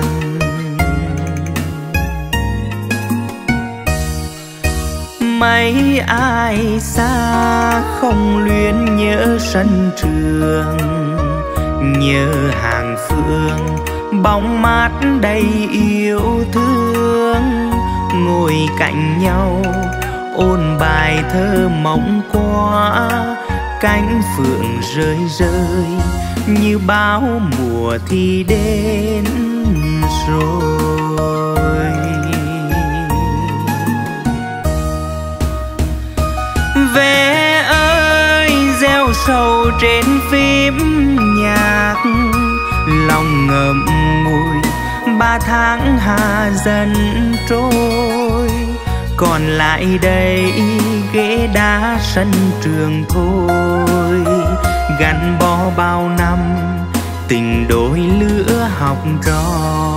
Mấy ai xa không luyến nhớ sân trường, nhớ hàng phương bóng mát đầy yêu thương. Ngồi cạnh nhau ôn bài thơ mộng qua, cánh phượng rơi rơi như báo mùa thì đến rồi. Vé ơi gieo sầu trên phím nhạc, lòng ngậm ngùi 3 tháng hạ dần trôi. Còn lại đây ghế đá sân trường thôi, gắn bó bao năm tình đôi lứa học trò.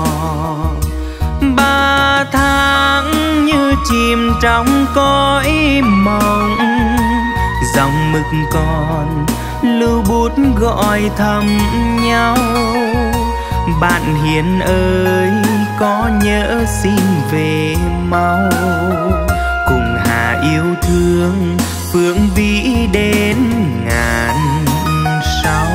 3 tháng như chìm trong cõi mộng, dòng mực còn lưu bút gọi thầm nhau. Bạn Hiền ơi có nhớ xin về mau, cùng Hà yêu thương Phương Vĩ đến ngàn sau.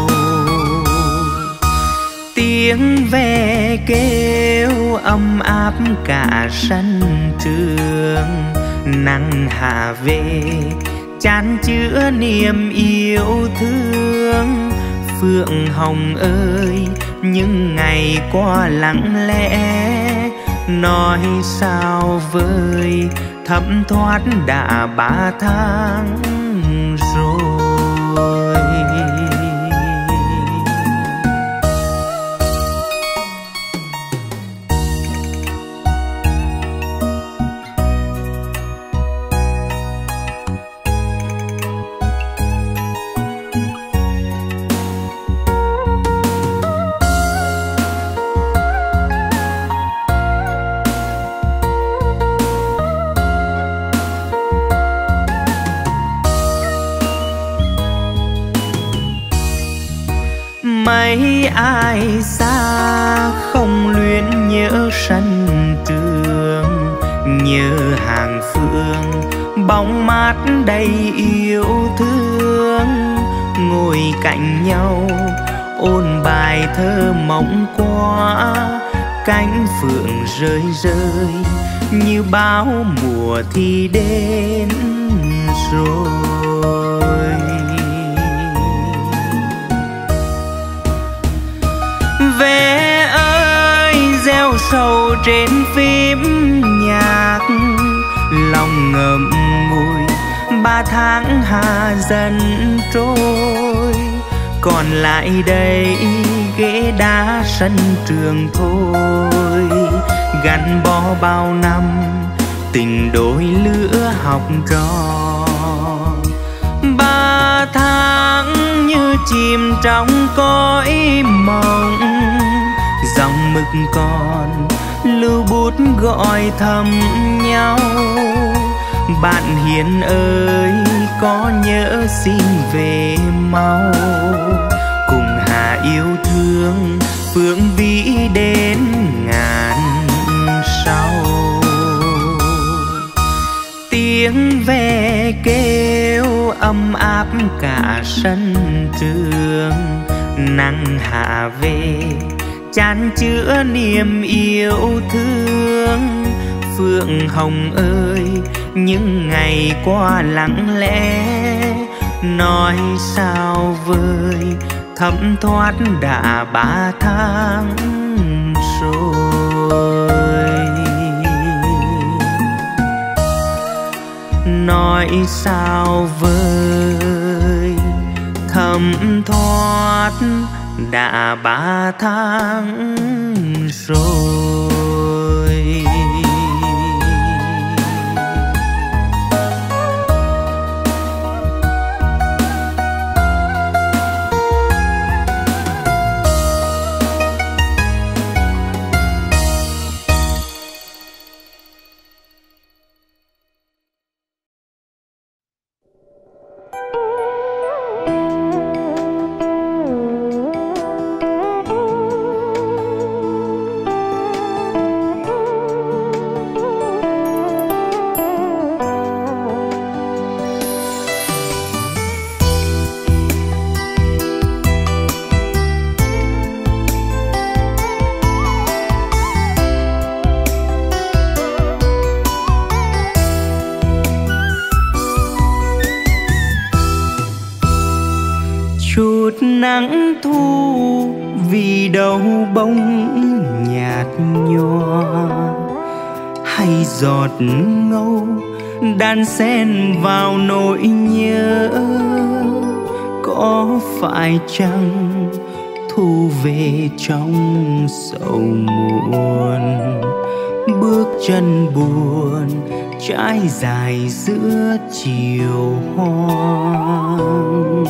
Tiếng ve kêu ấm áp cả sân trường, nắng hạ về chan chứa niềm yêu thương. Phượng Hồng ơi những ngày qua lặng lẽ, nói sao vơi thấm thoát đã 3 tháng rồi. Mấy ai xa không luyến nhớ sân trường, nhớ hàng phương bóng mát đầy yêu thương. Ngồi cạnh nhau ôn bài thơ mộng qua, cánh phượng rơi rơi như báo mùa thì đến rồi. Vé ơi gieo sầu trên phím nhạc, lòng ngậm ngùi 3 tháng hạ dần trôi. Còn lại đây ghế đá sân trường thôi, gắn bó bao năm tình đôi lứa học trò. 3 tháng như chìm trong cõi mộng, dòng mực còn lưu bút gọi thầm nhau. Bạn Hiền ơi có nhớ xin về mau, cùng Hà yêu thương Phương Vĩ đến ngàn sau. Tiếng ve kêu ấm áp cả sân trường, nắng hạ về chan chứa niềm yêu thương. Phượng Hồng ơi những ngày qua lặng lẽ, nói sao vơi thấm thoát đã 3 tháng rồi. Nói sao vơi thấm thoát đã 3 tháng rồi. nắng thu vì đâu bông nhạt nhòa, hay giọt ngâu đan xen vào nỗi nhớ. Có phải chăng thu về trong sầu muộn, bước chân buồn trải dài giữa chiều hoang.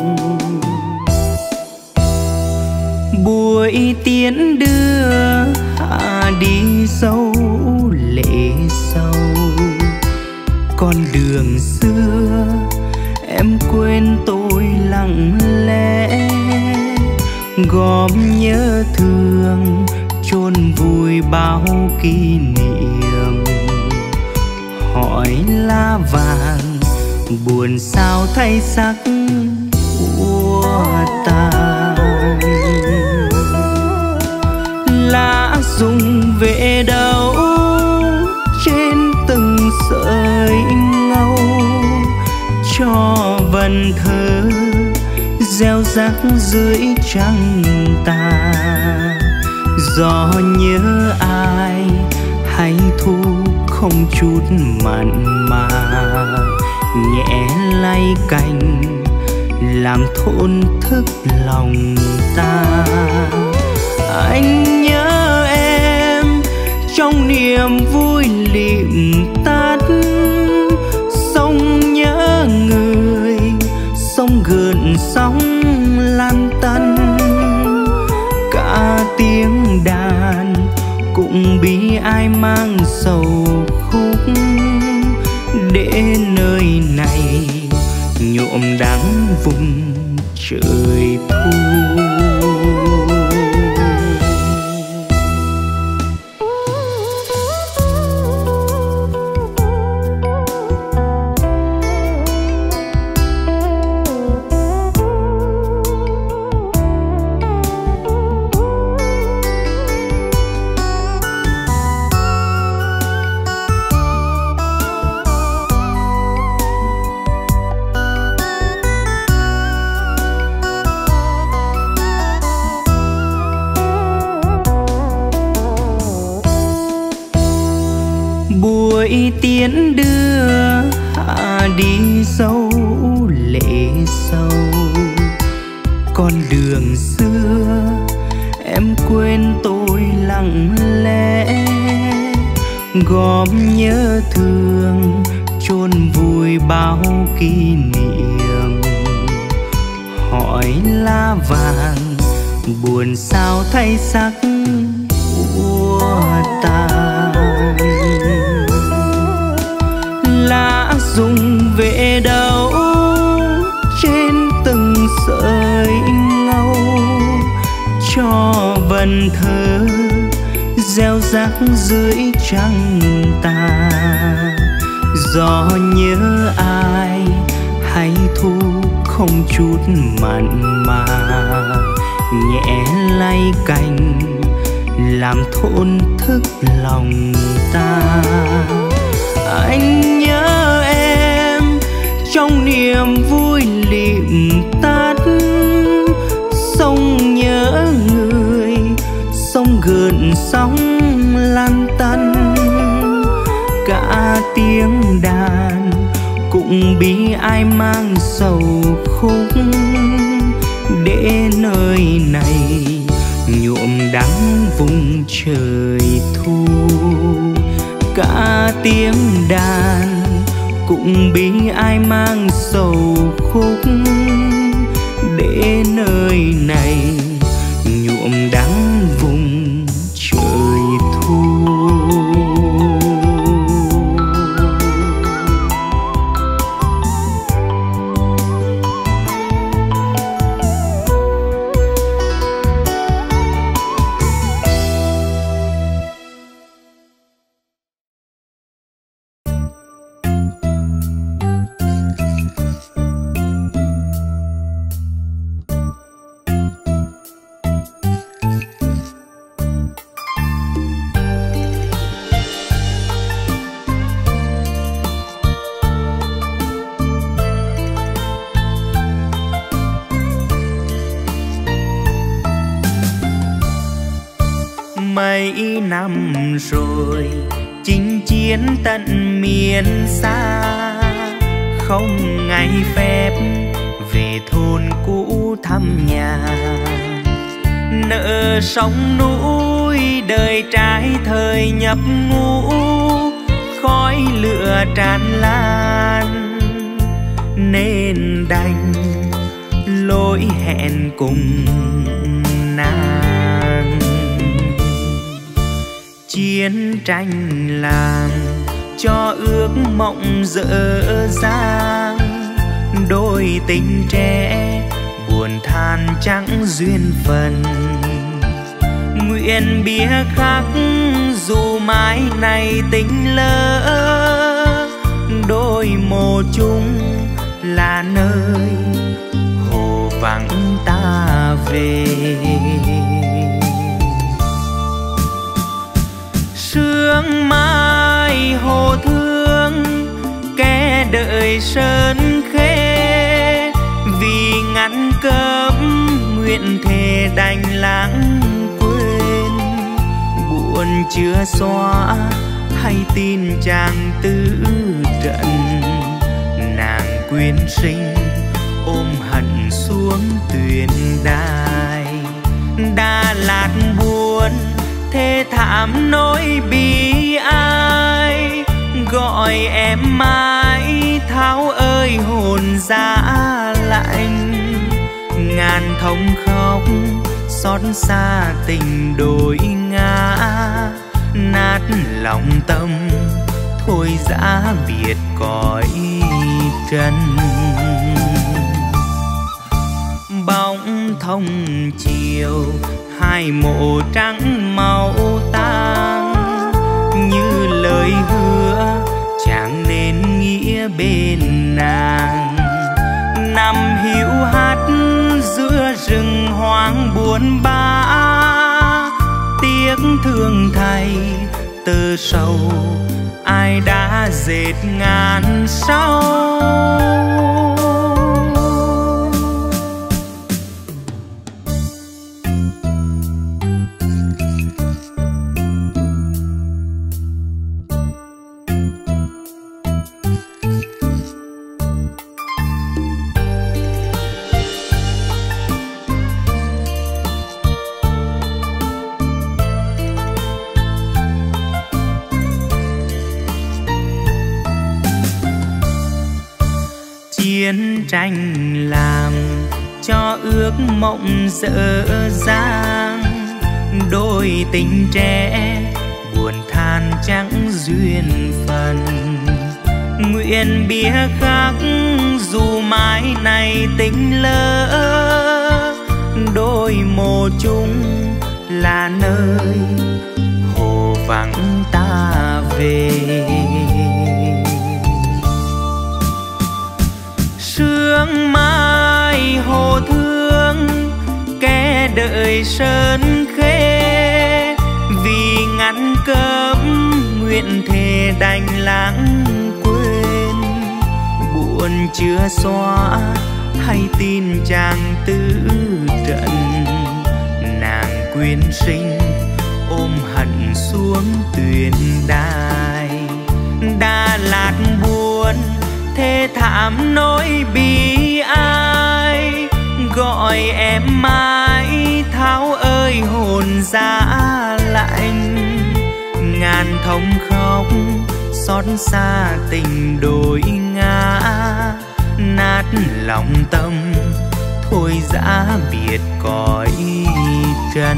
Buổi tiễn đưa hạ đi sâu lệ sâu, con đường xưa em quên tôi lặng lẽ, gom nhớ thương chôn vùi bao kỷ niệm. Hỏi lá vàng buồn sao thay sắc của tàn, lá rụng về đâu trên từng sợi ngâu, cho vần thơ gieo rắc dưới trăng tà. Gió nhớ ai hay thu không chút mặn mà, nhẹ lay cành làm thổn thức lòng ta. Anh nhớ em trong niềm vui lịm tắt, sông nhớ người sông gợn sóng lan tăn. Cả tiếng đàn cũng bi ai mang sầu khúc, để nơi này nhuộm đắng vùng trời thu. Buổi tiễn đưa hạ đi sâu lệ sâu, con đường xưa em quên tôi lặng lẽ, gom nhớ thương chôn vùi bao kỷ niệm. Hỏi lá vàng buồn sao thay sắc của tàn, lá rụng về đâu trên từng sợi ngâu, cho vần thơ gieo rắc dưới trăng tà. Gió nhớ ai hay thu không chút mặn mà, nhẹ lay cành làm thổn thức lòng ta. Anh nhớ em trong niềm vui lịm tắt, sông nhớ người sông gợn sóng lan tăn. Cả tiếng đàn cũng bi ai mang sầu khúc, để nơi này nhuộm đắng vùng trời thu. Cả tiếng đàn cũng bi ai mang sầu khúc, để nơi này nhuộm đắng vùng trời thu. mấy năm rồi chinh chiến tận miền xa, không ngày phép về thôn cũ thăm nhà. Nợ sông núi đời trái thời nhập ngũ, khói lửa tràn lan nên đành lỗi hẹn cùng nàng. Chiến tranh làm cho ước mộng dở dang, đôi tình trẻ buồn than chẳng duyên phận. Nguyện bia khắc dù mái này tình lỡ, đôi mồ chung là nơi hồ vắng ta về. Sương mai hồ thương kẻ đợi sơn khê, vì ngăn cấm nguyện thề đành lãng quên. Buồn chưa xóa hay tin chàng tứ trận, nàng quyến sinh ôm hận xuống tuyền đài. Đà Lạt buồn thê thảm nỗi bi ai, gọi em mãi Tháo ơi hồn giá lạnh. Ngàn thống khóc xót xa tình đôi ngã, nát lòng tâm thôi giá biệt cõi trần. Bóng thông chiều hai mộ trắng màu tang, như lời hứa chẳng nên nghĩa bên nàng. Nằm hiu hắt giữa rừng hoang buồn bã, tiếc thương thay tơ sầu ai đã dệt ngàn sau. Chiến tranh làm cho ước mộng dở dang, đôi tình trẻ buồn than chẳng duyên phận. Nguyện bia khắc dù mái này tình lỡ, đôi mồ chung là nơi hồ vắng ta về. Sương mai hồ thương kẻ đợi sơn khê, vì ngăn cấm nguyện thề đành lãng quên. Buồn chưa xóa hay tin chàng tứ trận, nàng quyến sinh ôm hận xuống tuyền đài. Đà Lạt buồn thê thảm nỗi bi ai, gọi em mãi Tháo ơi hồn giá lạnh. Ngàn thống khóc xót xa tình đôi ngã, nát lòng tâm thôi giá biệt cõi trần.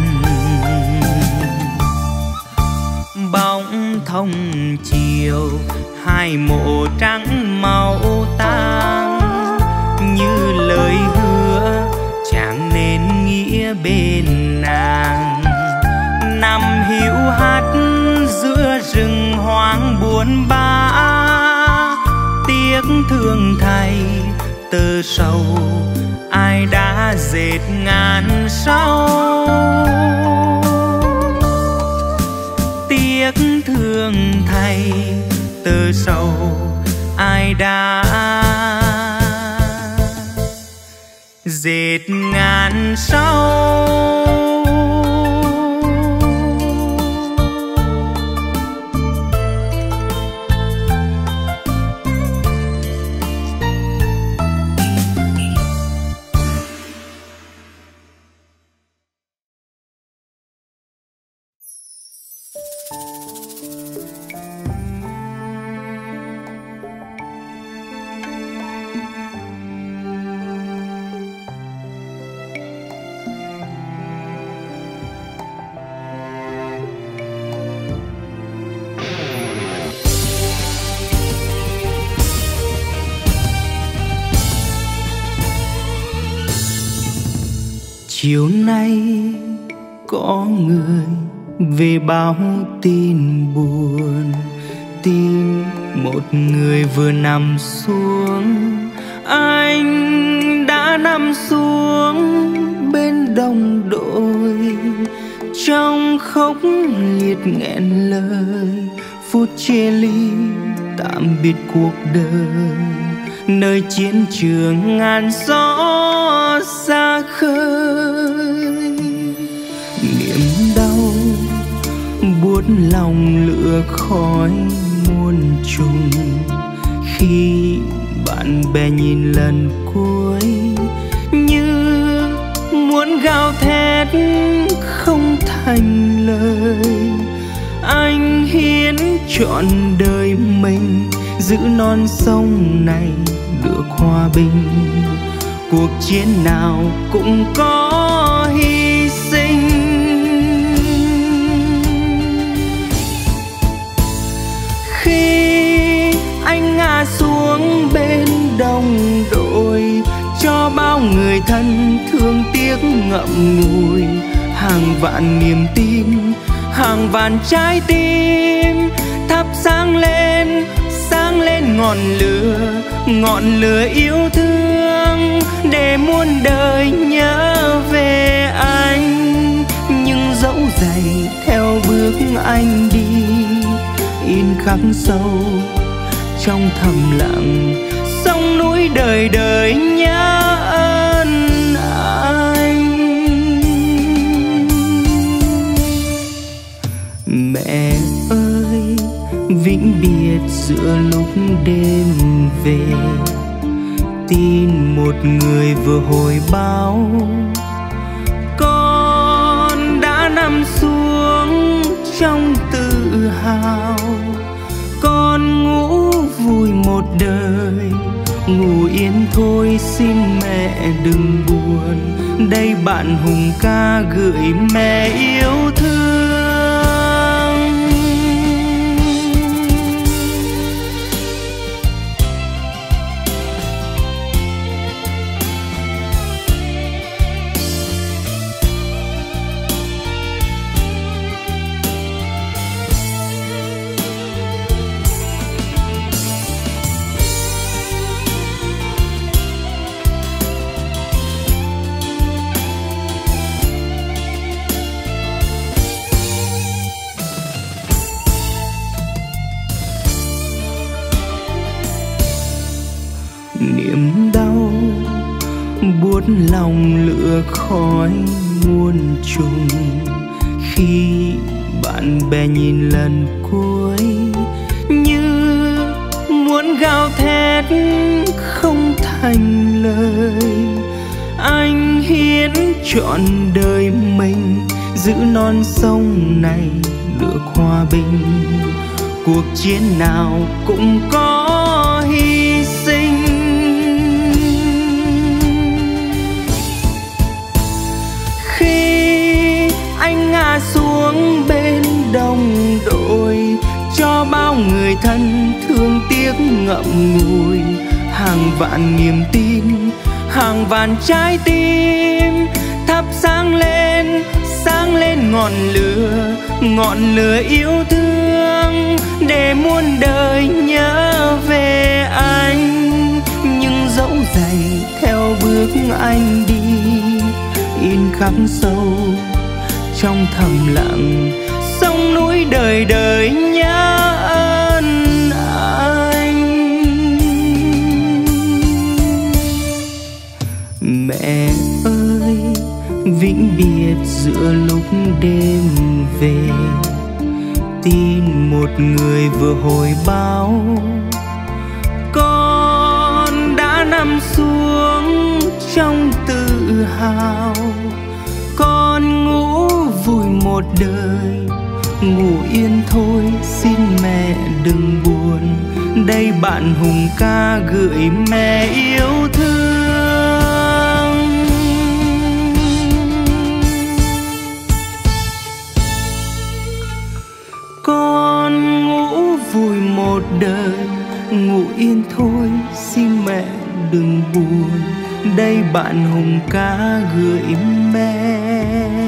Bóng thông chiều hai mộ trắng màu tang, như lời hứa chẳng nên nghĩa bên nàng. Nằm hiu hắt giữa rừng hoang buồn bã, tiếc thương thay tơ sầu ai đã dệt ngàn sau. Tiếc thương thay tơ sầu ai đã dệt ngàn sau. Chiều nay có người về báo tin buồn, tin một người vừa nằm xuống. Anh đã nằm xuống bên đồng đội, trong khóc liệt nghẹn lời, phút chia ly tạm biệt cuộc đời. Nơi chiến trường ngàn gió xa khơi, niềm đau buốt lòng lửa khói muôn trùng. Khi bạn bè nhìn lần cuối, như muốn gào thét không thành lời. Anh hiến trọn đời mình, giữ non sông này được hòa bình. Cuộc chiến nào cũng có hy sinh. Khi anh ngã xuống bên đồng đội, cho bao người thân thương tiếc ngậm ngùi. Hàng vạn niềm tin, hàng vạn trái tim thắp sáng lên ngọn lửa yêu thương, để muôn đời nhớ về anh. Nhưng dẫu dày theo bước anh đi, in khắc sâu trong thầm lặng sông núi đời đời nhớ ơn anh. Mẹ ơi, vĩnh biệt giữa lúc đêm về, tin một người vừa hồi báo. Con đã nằm xuống trong tự hào, con ngủ vui một đời. Ngủ yên thôi xin mẹ đừng buồn, đây bạn hùng ca gửi mẹ yêu thương. Niềm đau buốt lòng lửa khói muôn trùng. Khi bạn bè nhìn lần cuối, như muốn gào thét không thành lời. Anh hiến trọn đời mình, giữ non sông này được hòa bình. Cuộc chiến nào cũng có hy sinh. Khi anh ngã xuống bên đồng đội, cho bao người thân thương tiếc ngậm ngùi. Hàng vạn niềm tin, hàng vạn trái tim thắp sáng lên ngọn lửa yêu thương, để muôn đời nhớ về anh. Nhưng dẫu dày theo bước anh đi, in khắc sâu trong thầm lặng sông núi đời đời nhớ ơn anh. Mẹ ơi, vĩnh biệt giữa lúc đêm về, tin một người vừa hồi báo. Con đã nằm xuống trong tự hào, con ngủ vui một đời. Ngủ yên thôi xin mẹ đừng buồn, đây bạn hùng ca gửi mẹ yêu thương. Con ngủ vui một đời, ngủ yên thôi xin mẹ đừng buồn, đây bạn hùng ca gửi mẹ.